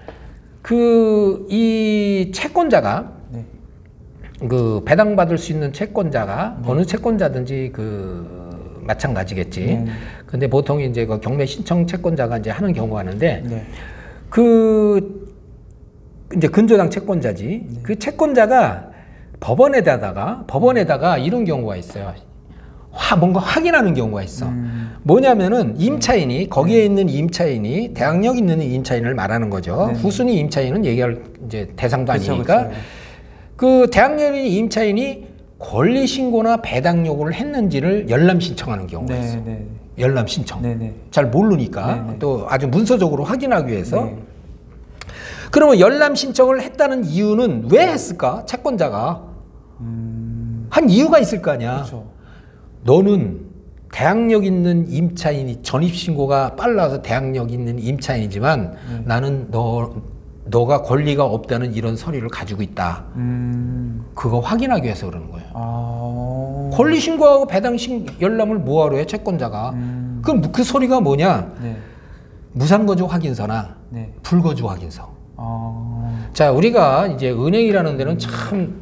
이 채권자가 그 배당받을 수 있는 채권자가 어느 채권자든지 그 마찬가지겠지. 근데 보통 이제 그 경매 신청 채권자가 이제 하는 경우가 하는데 그 이제 근저당 채권자지. 그 채권자가 법원에다가 이런 경우가 있어요. 뭔가 확인하는 경우가 있어. 뭐냐면은 임차인이 거기에 있는 임차인이 대항력 있는 임차인을 말하는 거죠. 네. 후순위 임차인은 얘기할 이제 대상도 그쵸, 아니니까. 그쵸. 그 대항력 있는 임차인이 권리 신고나 배당 요구를 했는지를 열람 신청하는 경우가 있어. 네. 열람 신청. 네. 잘 모르니까 네. 또 아주 문서적으로 확인하기 위해서. 네. 그러면 열람 신청을 했다는 이유는 왜 했을까? 채권자가 한 이유가 있을 거 아니야. 그렇죠. 너는 대항력 있는 임차인이 전입신고가 빨라서 대항력 있는 임차인이지만 나는 너가 권리가 없다는 이런 서류를 가지고 있다. 그거 확인하기 위해서 그러는 거예요. 권리신고하고 열람을 뭐하러 해 채권자가. 그럼 그 소리가 뭐냐. 네. 무상거주 확인서나 네. 불거주 확인서. 자, 우리가 이제 은행이라는 데는 참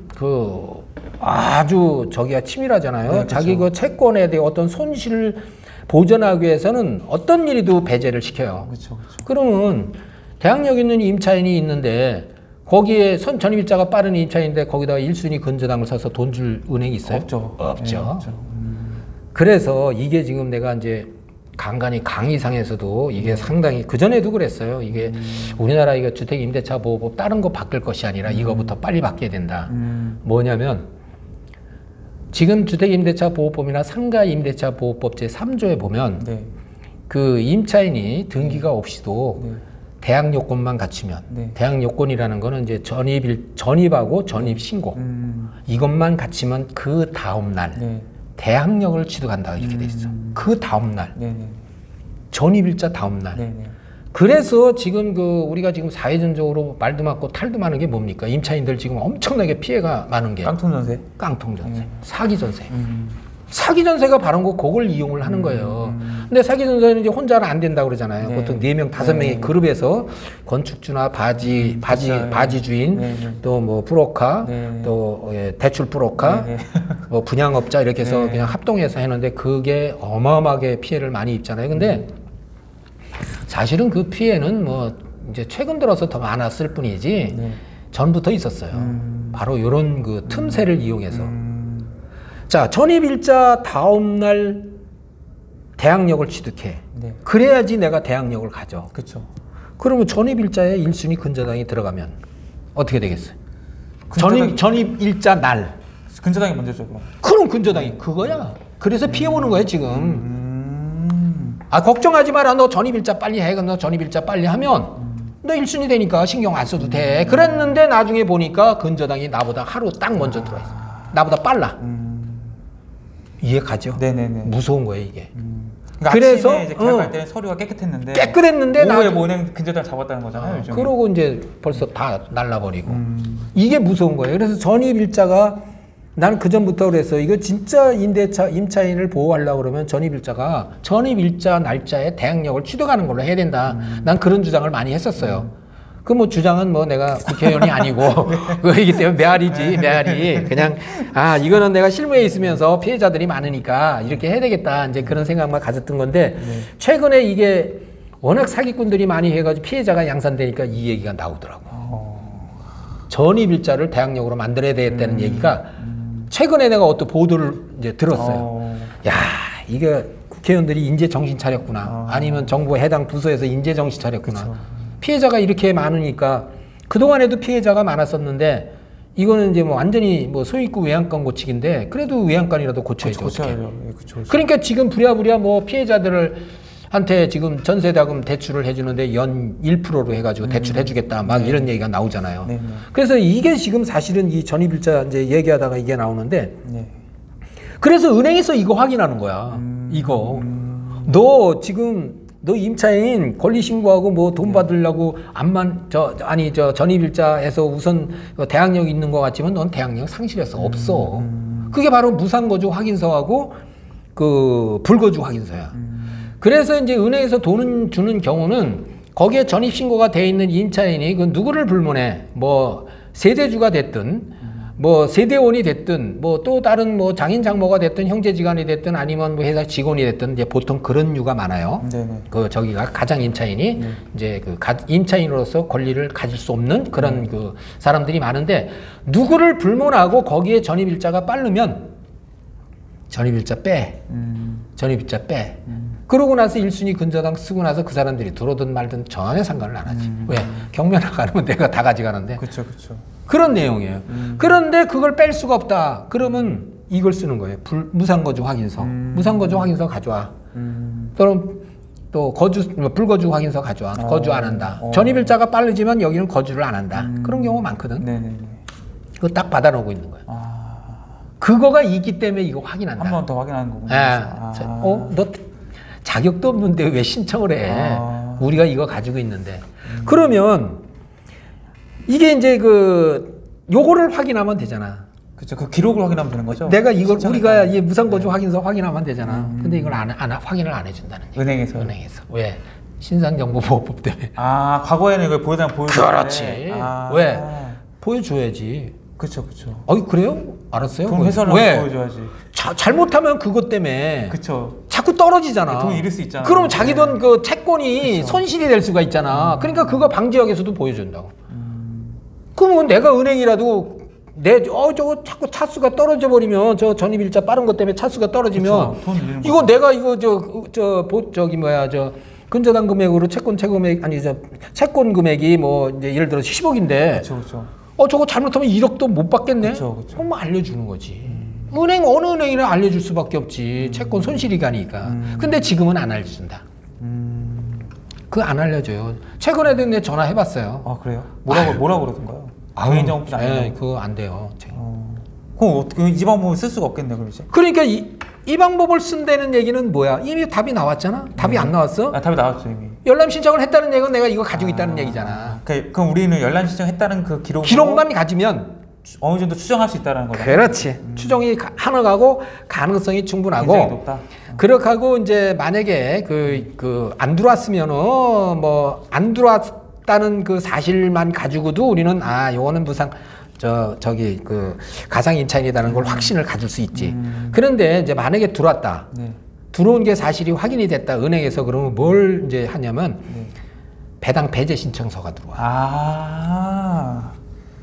아주 저기가 치밀하잖아요. 네, 자기 그 채권에 대해 어떤 손실을 보전하기 위해서는 어떤 일이도 배제를 시켜요. 그렇죠. 그러면 대항력 있는 임차인이 있는데 거기에 전입일자가 빠른 임차인인데 거기다가 1순위 근저당을 사서 돈 줄 은행이 있어요? 없죠. 없죠. 네, 없죠. 그래서 이게 지금 내가 이제 간간히 강의상에서도 이게 상당히 그전에도 그랬어요. 이게 우리나라 이거 주택임대차보호법 다른 거 바뀔 것이 아니라 이거부터 빨리 바뀌어야 된다. 뭐냐면 지금 주택임대차보호법이나 상가임대차보호법 제3조에 보면 네. 그 임차인이 등기가 없이도 네. 대항 요건만 갖추면 네. 대항 요건이라는 거는 이제 전입하고 전입 신고 이것만 갖추면 그 다음 날 네. 대항력을 취득한다 이렇게 돼 있어. 그 다음 날 네. 전입일자 다음 날. 네. 그래서 지금 우리가 지금 사회전적으로 말도 많고 탈도 많은 게 뭡니까? 임차인들 지금 엄청나게 피해가 많은 게 깡통전세. 깡통전세, 사기전세. 사기전세가 바로 그걸 이용을 하는 거예요. 근데 사기전세는 이제 혼자는 안 된다고 그러잖아요. 네. 보통 4명, 5명의 그룹에서 건축주나 바지 주인, 또 뭐 브로커, 또 대출 브로커, 뭐 분양업자 이렇게 해서 그냥 합동해서 했는데 그게 어마어마하게 피해를 많이 입잖아요. 근데 사실은 그 피해는 뭐 이제 최근 들어서 더 많았을 뿐이지 전부터 있었어요. 바로 이런 그 틈새를 이용해서. 자, 전입일자 다음날 대항력을 취득해. 네. 그래야지 내가 대항력을 가져. 그렇죠. 그러면 전입일자에 1순위 근저당이 들어가면 어떻게 되겠어요? 전입일자 날. 근저당이 먼저죠. 그럼 근저당이 그거야. 그래서 피해보는 거야 지금. 걱정하지 마라. 너 전입일자 빨리 해. 너 전입일자 빨리 하면 너 1순위 되니까 신경 안 써도 돼. 그랬는데 나중에 보니까 근저당이 나보다 하루 딱 먼저 들어와 있어. 나보다 빨라. 이해가죠? 네네네. 무서운 거예요 이게. 그러니까 그래서 아침에 이제 계약할 때는 서류가 깨끗했는데 오후에 뭐 은행 근저당 잡았다는 거잖아요. 요즘에. 그러고 이제 벌써 다 날라버리고 이게 무서운 거예요. 그래서 전입일자가 나는 그 전부터 그랬어. 이거 진짜 임차인을 보호하려고 그러면 전입일자가 전입일자 날짜에 대항력을 취득하는 걸로 해야 된다. 난 그런 주장을 많이 했었어요. 그 뭐 주장은 뭐 내가 국회의원이 아니고 그이기 때문에 메아리 그냥 이거는 내가 실무에 있으면서 피해자들이 많으니까 이렇게 해야 되겠다 이제 그런 생각만 가졌던 건데 최근에 이게 워낙 사기꾼들이 많이 해가지고 피해자가 양산되니까 이 얘기가 나오더라고. 전입일자를 대항력으로 만들어야 되겠다는 얘기가 최근에 내가 어떤 보도를 이제 들었어요. 야, 이게 국회의원들이 인재 정신 차렸구나. 아니면 정부 해당 부서에서 인재 정신 차렸구나. 그쵸. 피해자가 이렇게 많으니까 그동안에도 피해자가 많았었는데 이거는 이제 뭐 완전히 뭐 소유권 외양간 고치기인데 그래도 외양간이라도 고쳐야죠. 고쳐야죠. 그러니까 지금 부랴부랴 뭐 피해자들한테 지금 전세자금 대출을 해주는데 연 1%로 해가지고 대출해주겠다 막 이런 얘기가 나오잖아요. 그래서 이게 지금 사실은 이 전입일자 이제 얘기하다가 이게 나오는데 그래서 은행에서 이거 확인하는 거야. 이거 너 임차인 권리 신고하고 뭐 돈 받으려고 전입일자에서 우선 대항력 있는 것 같지만 넌 대항력 상실했어. 없어. 그게 바로 무상거주 확인서하고 그 불거주 확인서야. 그래서 이제 은행에서 돈을 주는 경우는 거기에 전입신고가 돼 있는 임차인이 그 누구를 불문해 뭐 세대주가 됐든 뭐 세대원이 됐든 뭐 또 다른 뭐 장인 장모가 됐든 형제지간이 됐든 아니면 뭐 회사 직원이 됐든 이제 보통 그런 이유가 많아요. 네네. 그 저기가 가장 임차인이 이제 그 임차인으로서 권리를 가질 수 없는 그런 그 사람들이 많은데 누구를 불문하고 거기에 전입일자가 빠르면 전입일자 빼. 전입일자 빼. 그러고 나서 1순위 근저당 쓰고 나서 그 사람들이 들어오든 말든 전혀 상관을 안 하지. 왜? 경매 나가면 내가 다 가져가는데. 그렇죠, 그렇죠. 그런 내용이에요. 그런데 그걸 뺄 수가 없다. 그러면 이걸 쓰는 거예요. 무상거주 확인서. 무상거주 확인서 가져와. 그럼 또 불거주 확인서 가져와. 거주 안 한다. 전입일자가 빠르지만 여기는 거주를 안 한다. 그런 경우 많거든. 네네네. 그거 딱 받아놓고 있는 거예요. 그거가 있기 때문에 이거 확인한다. 한 번 더 확인하는 거구나. 너 자격도 없는데 왜 신청을 해? 우리가 이거 가지고 있는데. 그러면 이게 이제 요거를 확인하면 되잖아. 그렇죠. 그 기록을 확인하면 되는 거죠. 내가 이걸 우리가 이 무상거주 확인서 확인하면 되잖아. 근데 이걸 확인을 안 해준다는 얘기. 은행에서. 왜? 신상정보보호법 때문에. 과거에는 이걸 보여주는. 그렇지. 왜? 보여줘야지. 그렇죠, 그렇죠. 그래요? 알았어요. 그럼 회사는 보여줘야지. 잘못하면 그것 때문에. 그렇죠. 자꾸 떨어지잖아. 돈 잃을 수 있잖아. 그러면 자기 돈 그 채권이 그쵸. 손실이 될 수가 있잖아. 그러니까 그거 방지하기 위해서도 보여준다고. 그러면 내가 은행이라도 저거 자꾸 차수가 떨어져 버리면 저 전입일자 빠른 것 때문에 차수가 떨어지면 이거 내가 이거 근저당 금액으로 채권 금액이 뭐 이제 예를 들어 10억인데. 그렇죠. 저거 잘못하면 1억도 못 받겠네. 그렇죠. 그럼 알려주는 거지. 어느 은행이나 알려줄 수밖에 없지. 채권 손실이 가니까. 근데 지금은 안 알려준다. 그거 안 알려줘요. 최근에도 내 전화해봤어요. 그래요? 뭐라고 그러던가요? 개인정보 네, 그거 안 돼요. 그럼 어떻게 이 방법을 쓸 수가 없겠네, 그러지? 그러니까 이 방법을 쓴다는 얘기는 뭐야? 이미 답이 나왔잖아. 답이 안 나왔어? 답이 나왔죠 이미. 열람 신청을 했다는 얘기는 내가 이거 가지고 있다는 얘기잖아. 그럼 우리는 열람 신청했다는 그 기록만 가지면 어느 정도 추정할 수 있다는 거죠. 그렇지. 추정이 가능하고 가능성이 충분하고. 굉장히 높다. 그렇게 하고 이제 만약에 안 들어왔으면은 뭐 안 들어왔다는 그 사실만 가지고도 우리는 요거는 가상 임차인이라는 걸 확신을 가질 수 있지. 그런데 이제 만약에 들어왔다. 네. 들어온 게 사실이 확인이 됐다. 은행에서 그러면 뭘 이제 하냐면 배당 배제 신청서가 들어와.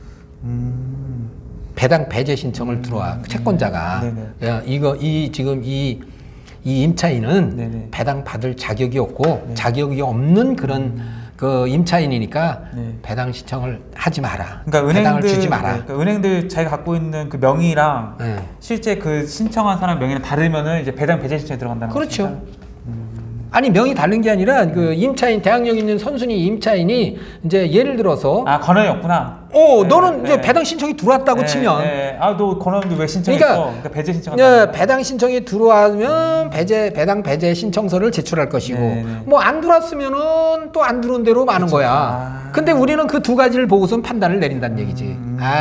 배당 배제 신청을 들어와. 채권자가. 야, 지금 이 임차인은 네네. 배당 받을 자격이 없고 자격이 없는 그런 그 임차인이니까 배당 신청을 하지 마라. 그러니까 배당을 주지 마라. 그러니까 은행들 자기가 갖고 있는 그 명의랑 실제 그 신청한 사람 명의랑 다르면은 이제 배당 배제 신청에 들어간다는 거죠. 그렇죠. 아니 명이 다른 게 아니라 그 임차인 대항력 있는 선순위 임차인이 이제 예를 들어서 권한이 없구나. 너는 이제 배당 신청이 들어왔다고 치면 너 권한도 왜 신청했어? 그러니까 배제 신청한다. 배당 신청이 들어오면 배당 배제 신청서를 제출할 것이고 뭐 안 들어왔으면은 또 안 들어온 대로 마는 거야. 근데 우리는 그 두 가지를 보고선 판단을 내린다는 얘기지.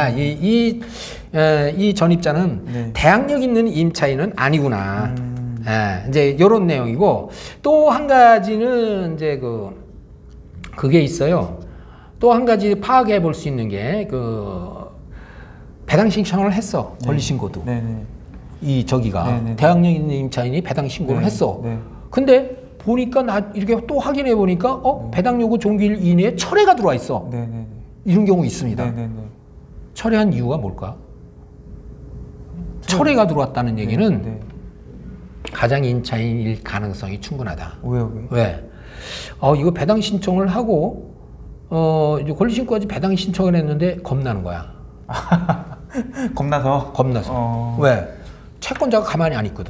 이 전입자는 대항력 있는 임차인은 아니구나. 이제 이런 내용이고 또 한 가지는 이제 그게 있어요. 또 한 가지 파악해 볼 수 있는 게 배당 신청을 했어. 권리 신고도. 이 저기가 대항력 있는 임차인이 배당 신고를 했어. 근데 보니까 이렇게 또 확인해 보니까 배당 요구 종기일 이내에 철회가 들어와 있어. 이런 경우 있습니다. 철회한 이유가 뭘까? 철회가 들어왔다는 얘기는 가장 임차인일 가능성이 충분하다. 왜? 이거 배당 신청을 하고 이제 권리 신고까지 배당 신청을 했는데 겁나는 거야. 겁나서. 왜? 채권자가 가만히 안 있거든.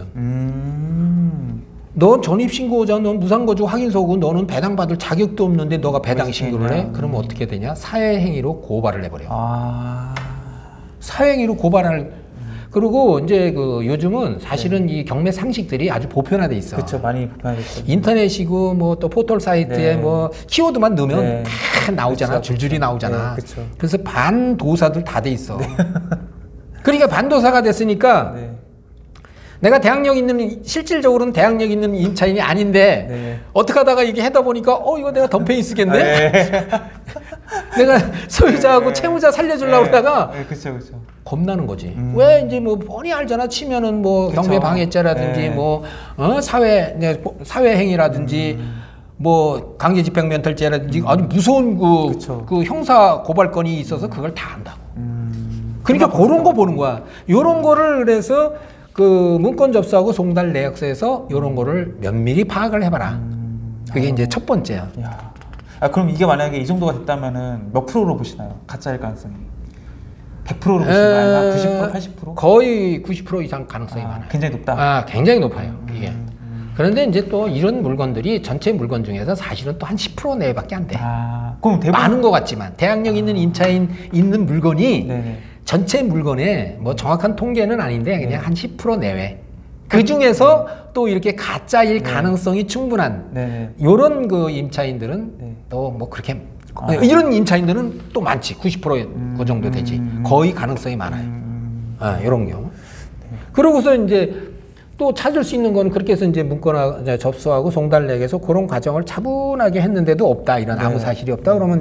넌 전입신고자, 넌 무상거주 확인서고 너는 배당받을 자격도 없는데 너가 배당 신고를 해? 그러면 어떻게 되냐? 사회행위로 고발을 해버려. 사회행위로 고발을. 그리고 이제 요즘은 사실은 이 경매 상식들이 아주 보편화돼 있어. 그렇죠, 많이 보편화돼 있어. 인터넷이고 뭐 또 포털 사이트에 뭐 키워드만 넣으면 다 나오잖아. 그쵸, 줄줄이 나오잖아. 그래서 반도사들 다 돼 있어. 그러니까 반도사가 됐으니까 내가 대항력 있는 실질적으로는 대항력 있는 임차인이 아닌데 어떻게 하다가 이게 하다 보니까 이거 내가 덤페이 쓰겠네. 내가 소유자하고 채무자 살려주려고 하다가 겁나는 거지. 왜 이제 뭐 뻔히 알잖아. 치면은 뭐 그쵸. 경매 방해죄라든지 네. 뭐 사회 행위라든지 뭐 강제집행면탈죄라든지 아주 무서운 그 형사 고발건이 있어서 그걸 다 안다고. 그러니까 그런 거 보는 거야. 요런 거를 그래서 그 문건 접수하고 송달 내역서에서 요런 거를 면밀히 파악을 해봐라. 그게 이제 첫 번째야. 야. 아, 그럼 이게 만약에 이 정도가 됐다면은 몇 프로로 보시나요? 가짜일 가능성이? 100%로 보시나요? 아니면 90%, 80%? 거의 90% 이상 가능성이 많아요. 굉장히 높다. 굉장히 높아요. 이게. 그런데 이제 또 이런 물건들이 전체 물건 중에서 사실은 또 한 10% 내외밖에 안 돼. 그럼 대부분 많은 것 같지만 대항력 있는 임차인 있는 물건이 네네. 전체 물건에 뭐 정확한 통계는 아닌데 그냥 한 10% 내외. 그 중에서 또 이렇게 가짜일 가능성이 충분한 요런 그 임차인들은 또 뭐 그렇게 이런 임차인들은 또 많지. 90%그 정도 되지. 거의 가능성이 많아요. 요런 경우. 그러고서 이제 또 찾을 수 있는 건 그렇게 해서 이제 문건 접수하고 송달내역에서 그런 과정을 차분하게 했는데도 없다. 이런 아무 사실이 없다. 그러면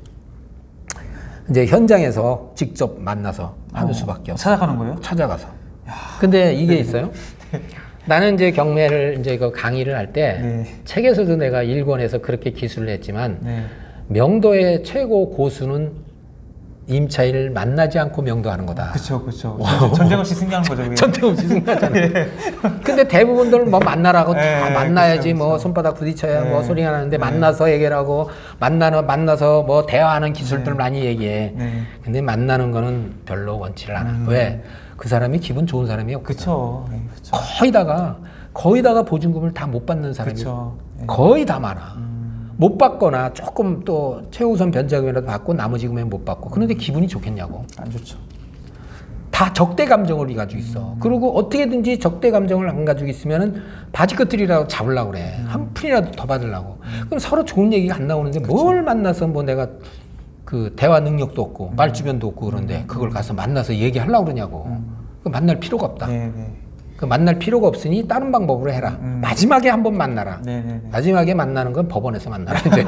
이제 현장에서 직접 만나서 하는 수밖에 없어. 찾아가는 거예요? 찾아가서. 근데 이게 있어요. 나는 이제 경매를 이제 그 강의를 할 때 책에서도 내가 일권에서 그렇게 기술을 했지만 명도의 최고 고수는 임차인을 만나지 않고 명도하는 거다. 그렇죠. 전쟁 없이 승리하는 거죠. 그게. 전쟁 없이 승리하잖아요. 근데 대부분들 뭐 만나라고 다 만나야지 뭐 손바닥 부딪혀야 뭐 소리가 나는데 만나서 해결하고 만나서 뭐 대화하는 기술들 많이 얘기해. 근데 만나는 거는 별로 원치를 않아. 왜? 그 사람이 기분 좋은 사람이 없거든. 그쵸. 거의다가 보증금을 다 못 받는 사람이 거의 다 많아. 못 받거나 조금 또 최우선 변제금이라도 받고 나머지 금액 못 받고. 그런데 기분이 좋겠냐고. 안 좋죠. 다 적대 감정을 가지고 있어. 그리고 어떻게든지 적대 감정을 안 가지고 있으면은 바지끝들이라도 잡으려고 그래. 한 푼이라도 더 받으려고. 그럼 서로 좋은 얘기가 안 나오는데 뭘 만나서 뭐 내가 그 대화 능력도 없고 말주변도 없고 그런데 그걸 가서 만나서 얘기하려고 그러냐고. 그 만날 필요가 없다. 그 만날 필요가 없으니 다른 방법으로 해라. 마지막에 한번 만나라. 마지막에 만나는 건 법원에서 만나라. 이제.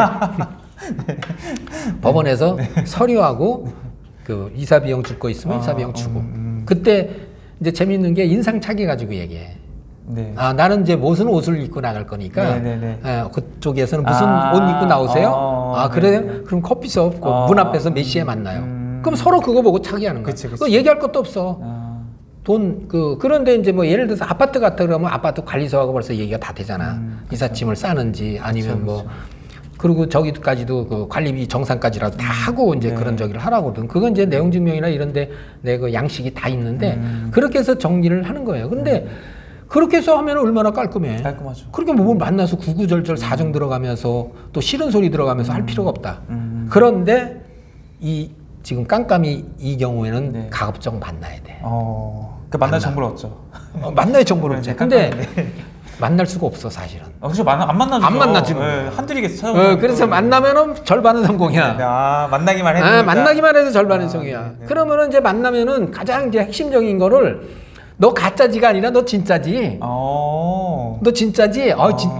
법원에서 서류하고 그 이사 비용 줄 거 있으면 이사 비용 주고. 그때 이제 재밌는 게 인상착의 가지고 얘기해. 나는 이제 무슨 옷을 입고 나갈 거니까 그쪽에서는 무슨 옷 입고 나오세요? 그래요? 그럼 커피숍 문 앞에서 몇 시에 만나요? 그럼 서로 그거 보고 착의하는 거야. 그거 얘기할 것도 없어. 그런데 이제 뭐 예를 들어서 아파트 같다 그러면 아파트 관리소하고 벌써 얘기가 다 되잖아. 이삿짐을 싸는지 아니면 뭐 그리고 저기까지도 그 관리비 정산까지라도 다 하고 이제 그런 저기를 하라고 그러든. 그건 이제 내용증명이나 이런데 내 그 양식이 다 있는데 그렇게 해서 정리를 하는 거예요. 근데 그렇게 해서 하면 얼마나 깔끔해. 깔끔하죠. 그렇게 뭐 만나서 구구절절 사정 들어가면서 또 싫은 소리 들어가면서 할 필요가 없다. 그런데 지금 깜깜이 이 경우에는 가급적 만나야 돼. 그 만날 정보를 얻죠. 만날 정보를 얻죠. 근데 만날 수가 없어 사실은. 그렇죠. 안 만나죠. 안 만나지. 한둘이겠어. 찾아보면. 그래서 만나면은 절반은 성공이야. 만나기만 해도. 만나기만 해도 절반은 성공이야. 그러면은 이제 만나면은 가장 이제 핵심적인 거를 너 가짜지가 아니라 너 진짜지. 너 진짜지.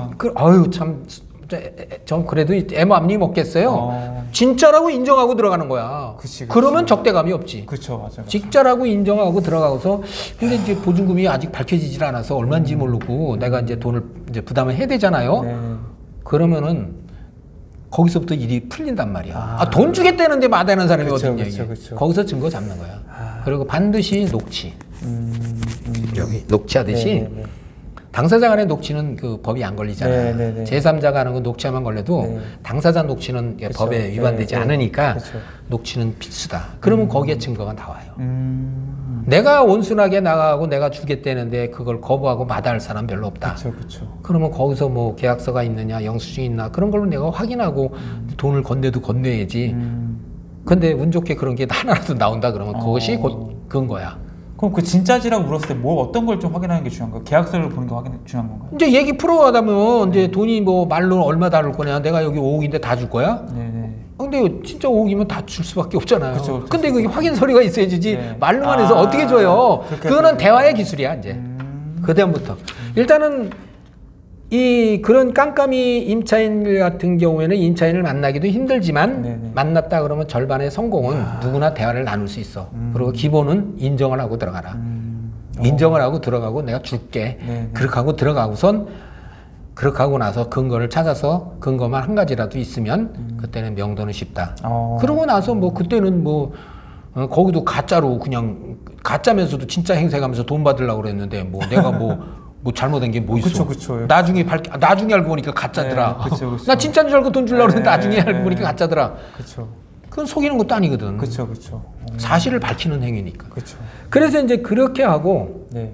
좀 그래도 애마음이 먹겠어요. 진짜라고 인정하고 들어가는 거야. 그러면 적대감이 없지. 그렇죠, 맞아요. 진짜라고 인정하고 들어가고서 근데 이제 보증금이 아직 밝혀지질 않아서 얼마인지 모르고 내가 이제 돈을 이제 부담을 해야 되잖아요. 그러면은 거기서부터 일이 풀린단 말이야. 돈 주겠다는데 마다하는 사람이 어딨냐 이게. 거기서 증거 잡는 거야. 그리고 반드시 녹취. 여기 녹취하듯이. 당사자 간의 녹취는 그 법이 안 걸리잖아요. 제3자가 하는 건 녹취하면 걸려도 당사자 녹취는 법에 위반되지 않으니까 녹취는 필수다. 그러면 거기에 증거가 나와요. 내가 온순하게 나가고 내가 주겠다는데 그걸 거부하고 마다할 사람 별로 없다. 그러면 거기서 뭐 계약서가 있느냐 영수증이 있나 그런 걸로 내가 확인하고 돈을 건네도 건네야지. 근데 운 좋게 그런 게 하나라도 나온다 그러면 그것이 곧 그건 거야. 그럼 그 진짜지라고 물었을 때 뭐 어떤 걸 좀 확인하는 게 중요한가요? 계약서를 보는 게 중요한 건가요? 이제 얘기 풀어가다면 이제 돈이 뭐 말로 얼마 다를 거냐? 내가 여기 5억인데 다 줄 거야? 근데 진짜 5억이면 다 줄 수밖에 없잖아요. 근데 그게 확인 서류가 있어야 주지 말로만 해서 어떻게 줘요? 그거는 대화의 기술이야 이제. 그 다음부터 일단은 그런 깜깜이 임차인 같은 경우에는 임차인을 만나기도 힘들지만 네네. 만났다 그러면 절반의 성공은 누구나 대화를 나눌 수 있어. 그리고 기본은 인정을 하고 들어가라. 인정을 하고 들어가고 내가 줄게. 네네. 그렇게 하고 들어가고선 그렇게 하고 나서 근거를 찾아서 근거만 한 가지라도 있으면 그때는 명도는 쉽다. 그러고 나서 뭐 그때는 뭐 거기도 가짜로 그냥 가짜면서도 진짜 행세하면서 돈 받으려고 그랬는데 뭐 내가 뭐 잘못한 게 뭐 있어? 그쵸. 나중에 알고 보니까 가짜더라. 네, 그쵸. 나 진짜인 줄 알고 돈 주려고 그랬는데 네, 나중에 알고 보니까 가짜더라. 그쵸. 그건 속이는 것도 아니거든. 그쵸. 사실을 밝히는 행위니까. 그쵸. 그래서 이제 그렇게 하고 네.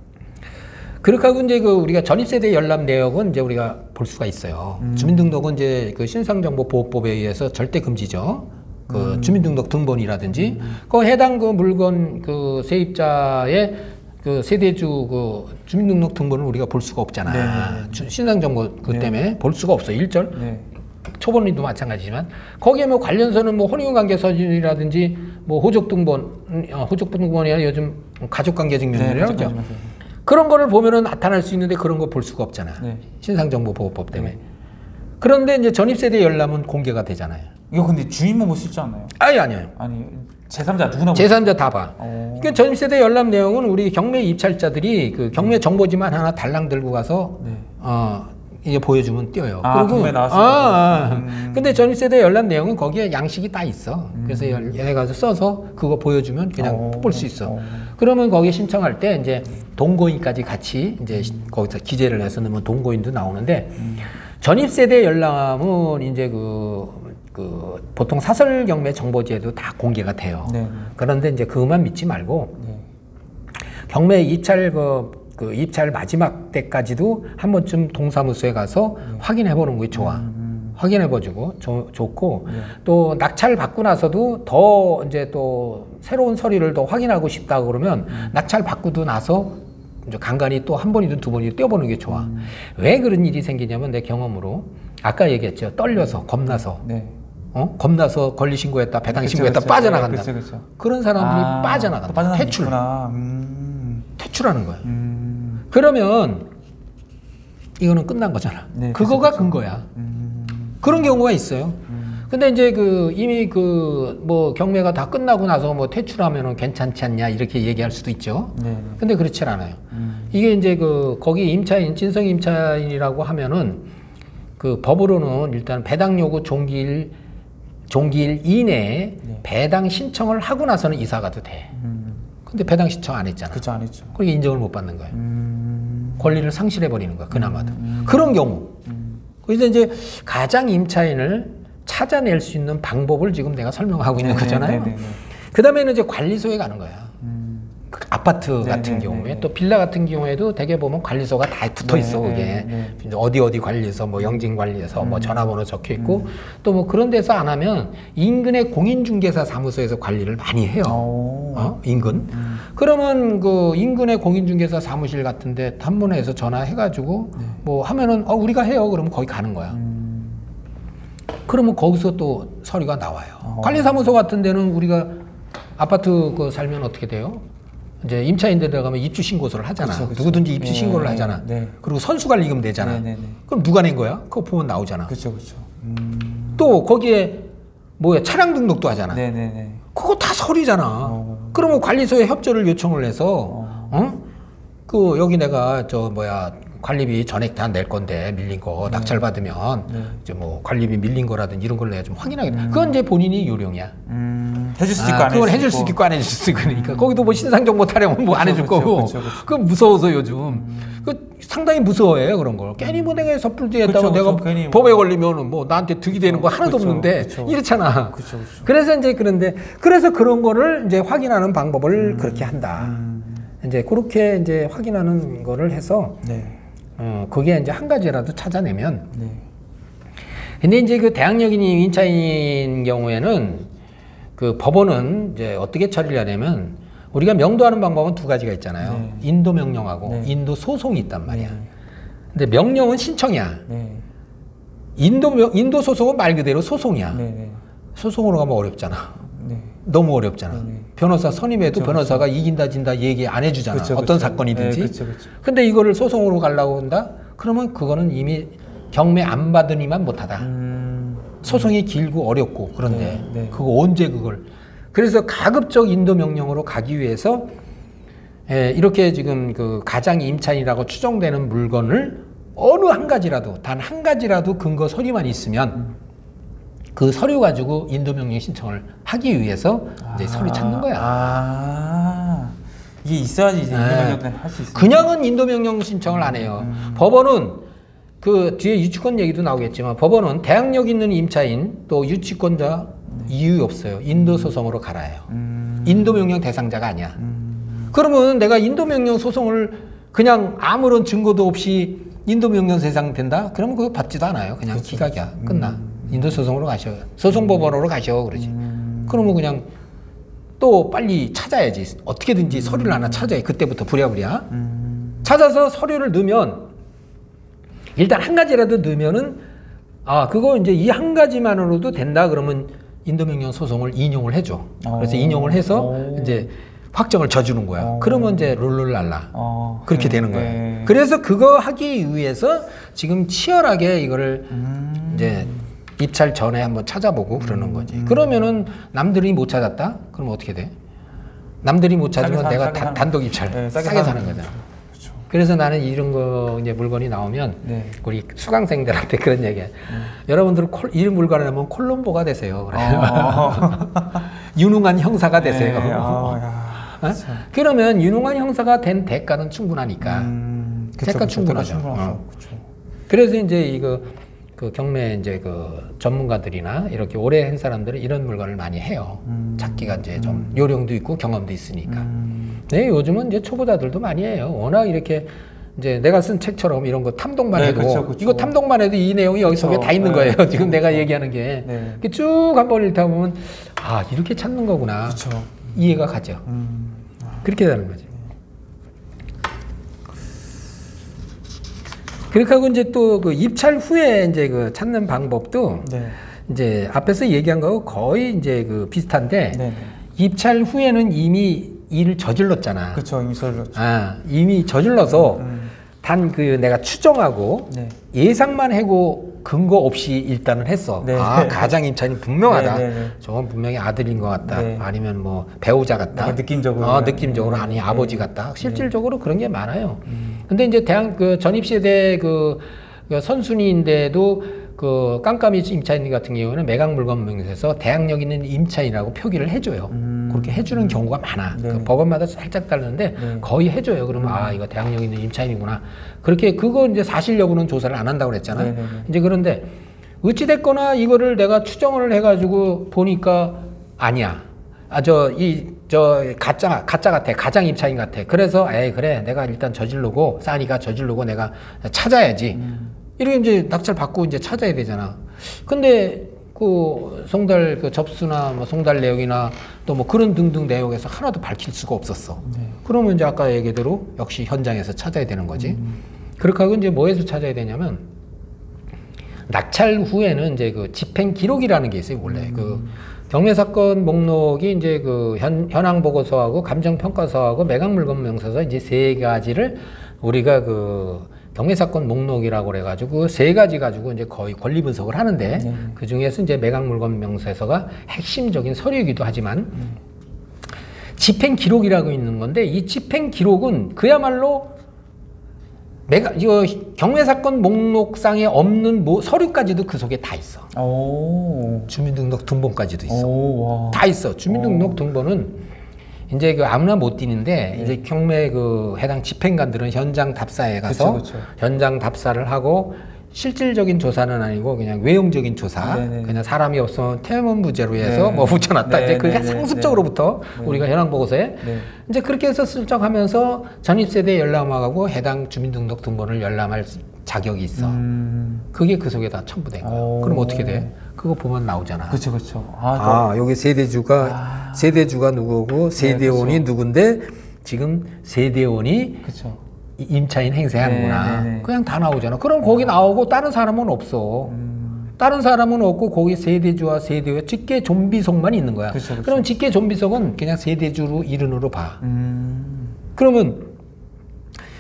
그렇게 하고 이제 그 우리가 전입세대 열람 내역은 이제 우리가 볼 수가 있어요. 주민등록은 이제 그 신상정보보호법에 의해서 절대 금지죠. 그 주민등록 등본이라든지 그 해당 그 물건 그 세입자의 그 세대주 그 주민등록 등본을 우리가 볼 수가 없잖아. 신상정보 그 때문에 볼 수가 없어. 1절. 네. 초본인도 마찬가지지만 거기에 뭐 관련서는 뭐 혼인관계서준이라든지 뭐 호적등본, 호적등본이 아니라 요즘 가족관계증명이라고 그러죠. 그런 거를 보면은 나타날 수 있는데 그런 거 볼 수가 없잖아. 네. 신상정보보호법 때문에. 그런데 이제 전입세대 열람은 공개가 되잖아요. 이거 근데 주인만 볼 수 있지 않나요? 아니요. 아니 제3자 누구나 제3자 다 봐. 그러니까 전입세대 열람 내용은 우리 경매 입찰자들이 그 경매 정보지만 하나 달랑 들고 가서 네. 이제 보여주면 띄어요. 경매 나왔어요. 근데 전입세대 열람 내용은 거기에 양식이 다 있어. 그래서 얘가서 써서 그거 보여주면 그냥 볼 수 있어. 그러면 거기 신청할 때 이제 동거인까지 같이 이제 거기서 기재를 해서 넣으면 동거인도 나오는데 전입세대 열람은 이제 그 보통 사설 경매 정보지에도 다 공개가 돼요. 네. 그런데 이제 그것만 믿지 말고 네. 경매 입찰 그 입찰 마지막 때까지도 한 번쯤 동사무소에 가서 확인해 보는 게 좋아. 확인해 보주고 좋고 또 낙찰 받고 나서도 더 이제 또 새로운 서류를 더 확인하고 싶다 그러면 낙찰 받고도 나서 이제 간간히 또 한 번이든 두 번이든 떼어보는 게 좋아. 왜 그런 일이 생기냐면 내 경험으로 아까 얘기했죠. 떨려서 겁나서. 네. 겁나서 권리 신고했다, 배당 신고했다 빠져나간다. 그쵸. 그런 사람들이 빠져나간다. 퇴출하는 거야. 그러면 이거는 끝난 거잖아. 네, 그거가 근거야. 그런 경우가 있어요. 근데 이제 이미 뭐 경매가 다 끝나고 나서 뭐 퇴출하면은 괜찮지 않냐 이렇게 얘기할 수도 있죠. 네. 근데 그렇지 않아요. 이게 이제 거기 임차인, 진성 임차인이라고 하면은 그 법으로는 일단 배당 요구 종기일 이내에 배당 신청을 하고 나서는 이사 가도 돼. 근데 배당 신청 안 했잖아. 그쵸, 안 했죠. 그러니까 인정을 못 받는 거야. 권리를 상실해 버리는 거야. 그나마도. 그런 경우. 그래서 이제 가장 임차인을 찾아낼 수 있는 방법을 지금 내가 설명하고 있는 거잖아요. 그 다음에는 이제 관리소에 가는 거야. 그 아파트 같은 경우에 또 빌라 같은 경우에도 대개 보면 관리소가 다 붙어 있어. 그게 어디 관리소, 뭐 영진 관리소, 뭐 전화번호 적혀 있고 또 뭐 그런 데서 안 하면 인근의 공인중개사 사무소에서 관리를 많이 해요. 인근. 그러면 그 인근의 공인중개사 사무실 같은데 한번에서 전화해가지고 뭐 하면은 우리가 해요. 그러면 거기 가는 거야. 그러면 거기서 또 서류가 나와요. 관리사무소 같은 데는 우리가 아파트 살면 어떻게 돼요? 이제 임차인들 들어가면 입주 신고서를 하잖아. 그쵸. 누구든지 입주 신고를 하잖아. 그리고 선수관리금 내잖아. 그럼 누가 낸 거야? 그거 보면 나오잖아. 그렇죠. 또 거기에 뭐야 차량 등록도 하잖아. 그거 다 서류잖아. 그러면 관리소에 협조를 요청을 해서 여기 내가 관리비 전액 다 낼 건데 밀린 거 낙찰 받으면 이제 뭐 관리비 밀린 거라든지 이런 걸 내가 좀 확인하겠다. 그건 이제 본인이 요령이야. 해줄 수도 있고 안 그건 해줄 수도 있고 안 해줄 수도 있고 그러니까 거기도 뭐 신상정보 타령은 뭐 안 해줄 거고 그건 무서워서 요즘 상당히 무서워해요 그런 걸. 괜히 뭐 내가 섣불리 했다고 내가 법에 걸리면은 뭐 나한테 득이 되는 거 하나도 없는데 이렇잖아. 그래서 이제 그래서 그런 거를 이제 확인하는 방법을 그렇게 한다. 이제 그렇게 이제 확인하는 거를 해서 그게 이제 한 가지라도 찾아내면. 근데 이제 그 대항력인 임차인 경우에는 그 법원은 이제 어떻게 처리를 하냐면 우리가 명도하는 방법은 두 가지가 있잖아요. 인도 명령하고 인도 소송이 있단 말이야. 근데 명령은 신청이야. 인도 소송은 말 그대로 소송이야. 소송으로 가면 어렵잖아. 너무 어렵잖아. 변호사 선임해도 변호사가 이긴다 진다 얘기 안 해주잖아. 어떤 사건이든지. 근데 이거를 소송으로 가려고 한다? 그러면 그거는 이미 경매 안 받으니만 못하다. 소송이 길고 어렵고 그런데 그거 언제 그걸. 그래서 가급적 인도 명령으로 가기 위해서 이렇게 지금 그 가장 임차인이라고 추정되는 물건을 어느 한 가지라도 단 한 가지라도 근거 서류만 있으면 그 서류 가지고 인도 명령 신청을 하기 위해서 이제 서류 찾는 거야. 이게 있어야지 이제 인도 명령 할 수 있어. 그냥은 인도 명령 신청을 안 해요. 법원은 그 뒤에 유치권 얘기도 나오겠지만 법원은 대항력 있는 임차인 또 유치권자 이유 없어요. 인도 소송으로 갈아요. 인도 명령 대상자가 아니야. 그러면 내가 인도 명령 소송을 그냥 아무런 증거도 없이 인도 명령 대상 된다? 그러면 그거 받지도 않아요. 그냥 그렇죠. 기각이야. 끝나. 인도 소송으로 가셔. 소송법원으로 가셔. 그러지. 그러면 그냥 또 빨리 찾아야지. 어떻게든지 서류를 하나 찾아야 그때부터 부랴부랴. 찾아서 서류를 넣으면 일단 한 가지라도 넣으면은 그거 이제 이 한 가지만으로도 된다 그러면 인도 명령 소송을 인용을 해줘. 그래서 인용을 해서 이제 확정을 져주는 거야. 그러면 이제 룰루랄라 그렇게 되는 거예요. 그래서 그거 하기 위해서 지금 치열하게 이거를 이제 입찰 전에 한번 찾아보고 그러는 거지. 그러면은 남들이 못 찾았다? 그럼 어떻게 돼? 남들이 못 찾으면 내가 단독 입찰 싸게 사는 거잖아. 그렇죠. 그래서 나는 이런 거 이제 물건이 나오면 우리 수강생들한테 그런 얘기해. 여러분들 이런 물건을 하면 콜롬보가 되세요. 그래요. 유능한 형사가 되세요. 그러면 유능한 형사가 된 대가는 충분하니까. 대가 충분하죠. 그래서 이제 이거 그 경매 이제 그 전문가들이나 이렇게 오래 한 사람들은 이런 물건을 많이 해요. 찾기가 이제 좀 요령도 있고 경험도 있으니까. 네, 요즘은 이제 초보자들도 많이 해요. 워낙 이렇게 이제 내가 쓴 책처럼 이런 거 탐독만 해도 그쵸. 이거 탐독만 해도 이 내용이 여기 속에 다 있는 거예요. 지금 내가 얘기하는 게 쭉 한번 읽다 보면 이렇게 찾는 거구나. 이해가 가죠. 그렇게 되는 거죠. 그렇게 하고 이제 또 그 입찰 후에 이제 그 찾는 방법도 이제 앞에서 얘기한 거하고 거의 이제 그 비슷한데 입찰 후에는 이미 일을 저질렀잖아. 그렇죠, 이미 저질렀죠. 이미 저질러서 단 그 내가 추정하고 예상만 하고 근거 없이 일단은 했어. 가장 임차인이 분명하다. 저건 분명히 아들인 것 같다. 아니면 뭐 배우자 같다. 느낌적으로. 느낌적으로 아니 아버지 같다. 실질적으로 그런 게 많아요. 근데 이제 그 전입 세대 그 선순위인데도 그 깜깜이 임차인 같은 경우는 매각 물건 명세서 대항력 있는 임차인이라고 표기를 해줘요. 그렇게 해주는 경우가 많아. 그 법원마다 살짝 다르는데 거의 해줘요. 그러면 이거 대항력 있는 임차인이구나. 그렇게 그거 이제 사실 여부는 조사를 안 한다고 그랬잖아. 이제 그런데 어찌 됐거나 이거를 내가 추정을 해가지고 보니까 아니야. 저 가짜 같아. 가장 임차인 같아. 그래서 그래 내가 일단 저지르고 싸니까 저지르고 내가 찾아야지. 이렇게 이제 낙찰 받고 이제 찾아야 되잖아. 근데 그 송달 그 접수나 뭐 송달 내역이나 또 뭐 그런 등등 내역에서 하나도 밝힐 수가 없었어. 그러면 이제 아까 얘기대로 역시 현장에서 찾아야 되는 거지. 그렇게 하고 이제 뭐에서 찾아야 되냐면 낙찰 후에는 이제 그 집행 기록이라는 게 있어요. 원래 그 경매 사건 목록이 이제 그 현황 보고서하고 감정 평가서하고 매각 물건 명세서 이제 세 가지를 우리가 그 경매 사건 목록이라고 그래가지고 세 가지 가지고 이제 거의 권리 분석을 하는데 그 중에서 이제 매각 물건 명세서가 핵심적인 서류이기도 하지만 집행 기록이라고 있는 건데 이 집행 기록은 그야말로 이거 경매 사건 목록상에 없는 서류까지도 그 속에 다 있어. 주민등록 등본까지도 있어. 다 있어. 주민등록 등본은 이제 그 아무나 못 띄는데 이제 경매 그 해당 집행관들은 현장 답사에 가서 현장 답사를 하고 실질적인 조사는 아니고 그냥 외형적인 조사, 그냥 사람이 없으면 태문부재로 해서 뭐 붙여놨다. 이제 그게 상습적으로부터 우리가 현황 보고서에 이제 그렇게 해서 슬쩍하면서 전입세대에 열람하고 해당 주민등록 등본을 열람할 자격이 있어. 그게 그 속에 다 첨부된 거야. 그럼 어떻게 돼? 그거 보면 나오잖아. 그렇죠. 여기 세대주가 누구고 세대원이 누군데 지금 세대원이 임차인 행세하는구나. 그냥 다 나오잖아. 그럼 거기 나오고 다른 사람은 없어. 다른 사람은 없고 거기 세대주와 세대원 직계 좀비속만 있는 거야. 그럼 직계 좀비속은 그냥 세대주로 이름으로 봐. 그러면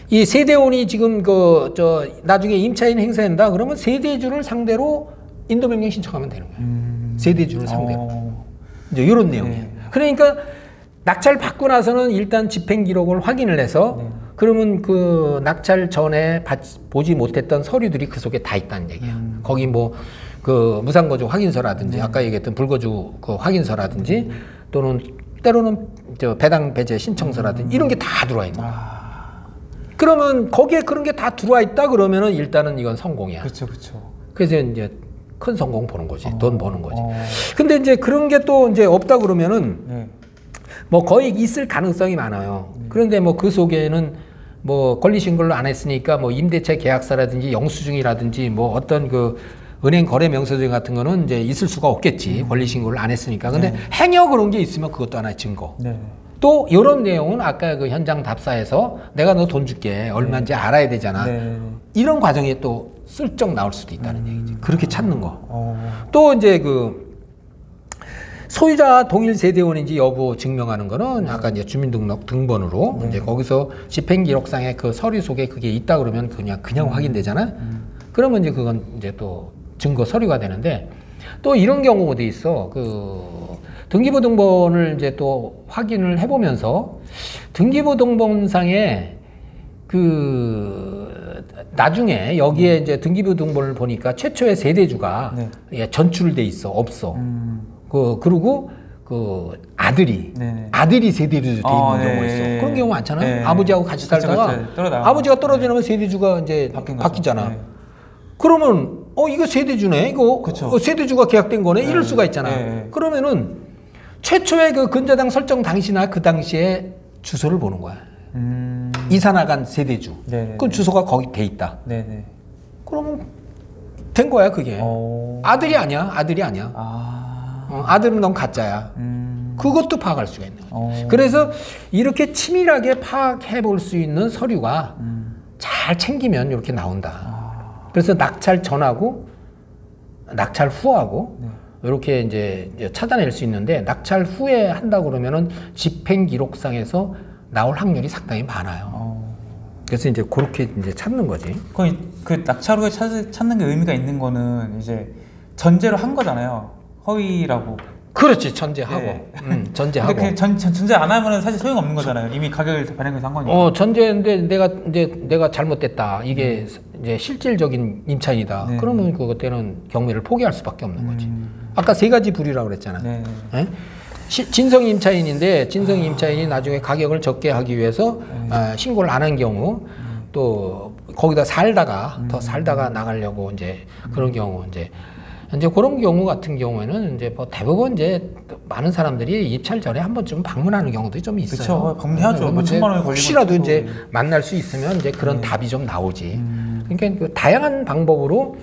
이 세대원이 지금 나중에 임차인 행사한다 그러면 세대주를 상대로 인도명령 신청하면 되는 거예요. 세대주를 상대로. 이제 이런 내용이에요. 그러니까 낙찰 받고 나서는 일단 집행 기록을 확인을 해서 그러면 그 낙찰 전에 보지 못했던 서류들이 그 속에 다 있다는 얘기야. 거기 뭐 그 무상거주 확인서라든지 아까 얘기했던 불거주 그 확인서라든지 또는 때로는 배당 배제 신청서라든지 이런 게 다 들어와 있는 거야. 그러면 거기에 그런 게 다 들어와 있다 그러면은 일단은 이건 성공이야. 그렇죠, 그렇죠. 그래서 이제 큰 성공 보는 거지. 돈 버는 거지. 근데 이제 그런 게 또 이제 없다 그러면은 뭐 거의 있을 가능성이 많아요. 그런데 뭐 그 속에는 뭐 권리 신고를 안 했으니까 뭐 임대차 계약서라든지 영수증이라든지 뭐 어떤 그 은행 거래 명세증 같은 거는 이제 있을 수가 없겠지. 권리 신고를 안 했으니까. 근데 행여 그런 게 있으면 그것도 하나의 증거. 또 이런 내용은 아까 그 현장 답사에서 내가 너 돈 줄게 얼마인지 알아야 되잖아. 이런 과정에 또 슬쩍 나올 수도 있다는 얘기지. 그렇게 찾는 거. 또 이제 그 소유자 동일 세대원인지 여부 증명하는 거는 아까 이제 주민등록 등본으로 이제 거기서 집행기록상에 그 서류 속에 그게 있다 그러면 그냥 확인되잖아. 그러면 이제 그건 이제 또 증거 서류가 되는데 또 이런 경우가 어디 있어. 그 등기부등본을 이제 또 확인을 해보면서 등기부등본상에 그 나중에 여기에 이제 등기부등본을 보니까 최초의 세대주가 전출돼 있어 없어. 그리고 그 아들이 세대주 돼 있는 경우가 있어. 그런 경우 많잖아요. 아버지하고 같이 살다가 아버지가 떨어지면 세대주가 이제 바뀌잖아. 그러면 이거 세대주네. 이거 세대주가 계약된 거네. 이럴 수가 있잖아. 그러면은 최초의 그 근저당 설정 당시나 그 당시에 주소를 보는 거야. 이사 나간 세대주. 그 주소가 거기 돼 있다. 그러면 된 거야 그게. 아들이 아니야. 아들은 넌 가짜야. 그것도 파악할 수가 있는 거야. 그래서 이렇게 치밀하게 파악해 볼 수 있는 서류가 잘 챙기면 이렇게 나온다. 그래서 낙찰 전하고 낙찰 후하고 이렇게 이제 찾아낼 수 있는데 낙찰 후에 한다 그러면은 집행 기록상에서 나올 확률이 상당히 많아요. 그래서 이제 그렇게 이제 찾는 거지. 그 낙찰 후에 찾는 게 의미가 있는 거는 이제 전제로 한 거잖아요. 허위라고. 그렇지, 전제하고. 전제하고. 근데 전제 안 하면은 사실 소용 없는 거잖아요. 이미 가격을 반영해서 한 거니까. 전제인데 내가 잘못됐다. 이게 이제 실질적인 임차인이다. 그러면 그때는 경매를 포기할 수밖에 없는 거지. 아까 세 가지 불이라고 그랬잖아. 진성 임차인인데 진성 임차인이 나중에 가격을 적게 하기 위해서 신고를 안 한 경우 또 거기다 더 살다가 나가려고 이제 그런 경우 이제 그런 경우 같은 경우에는 이제 뭐 대부분 이제 많은 사람들이 입찰 전에 한 번쯤 방문하는 경우도 좀 있어요. 그렇죠. 방문해야죠. 몇 천만 원이 걸리면 혹시라도 이제 만날 수 있으면 이제 그런 답이 좀 나오지. 그러니까 그 다양한 방법으로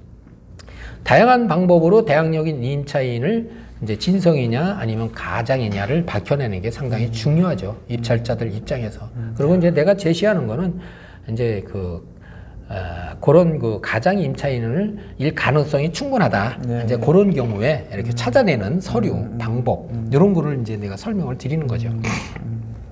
대항력인 임차인을 이제 진성이냐 아니면 가장이냐를 밝혀내는 게 상당히 중요하죠. 입찰자들 입장에서. 그리고 이제 내가 제시하는 거는 이제 그런 그 가장 임차인을 일 가능성이 충분하다. 이제 그런 경우에 이렇게 찾아내는 서류, 방법 이런 거를 이제 내가 설명을 드리는 거죠.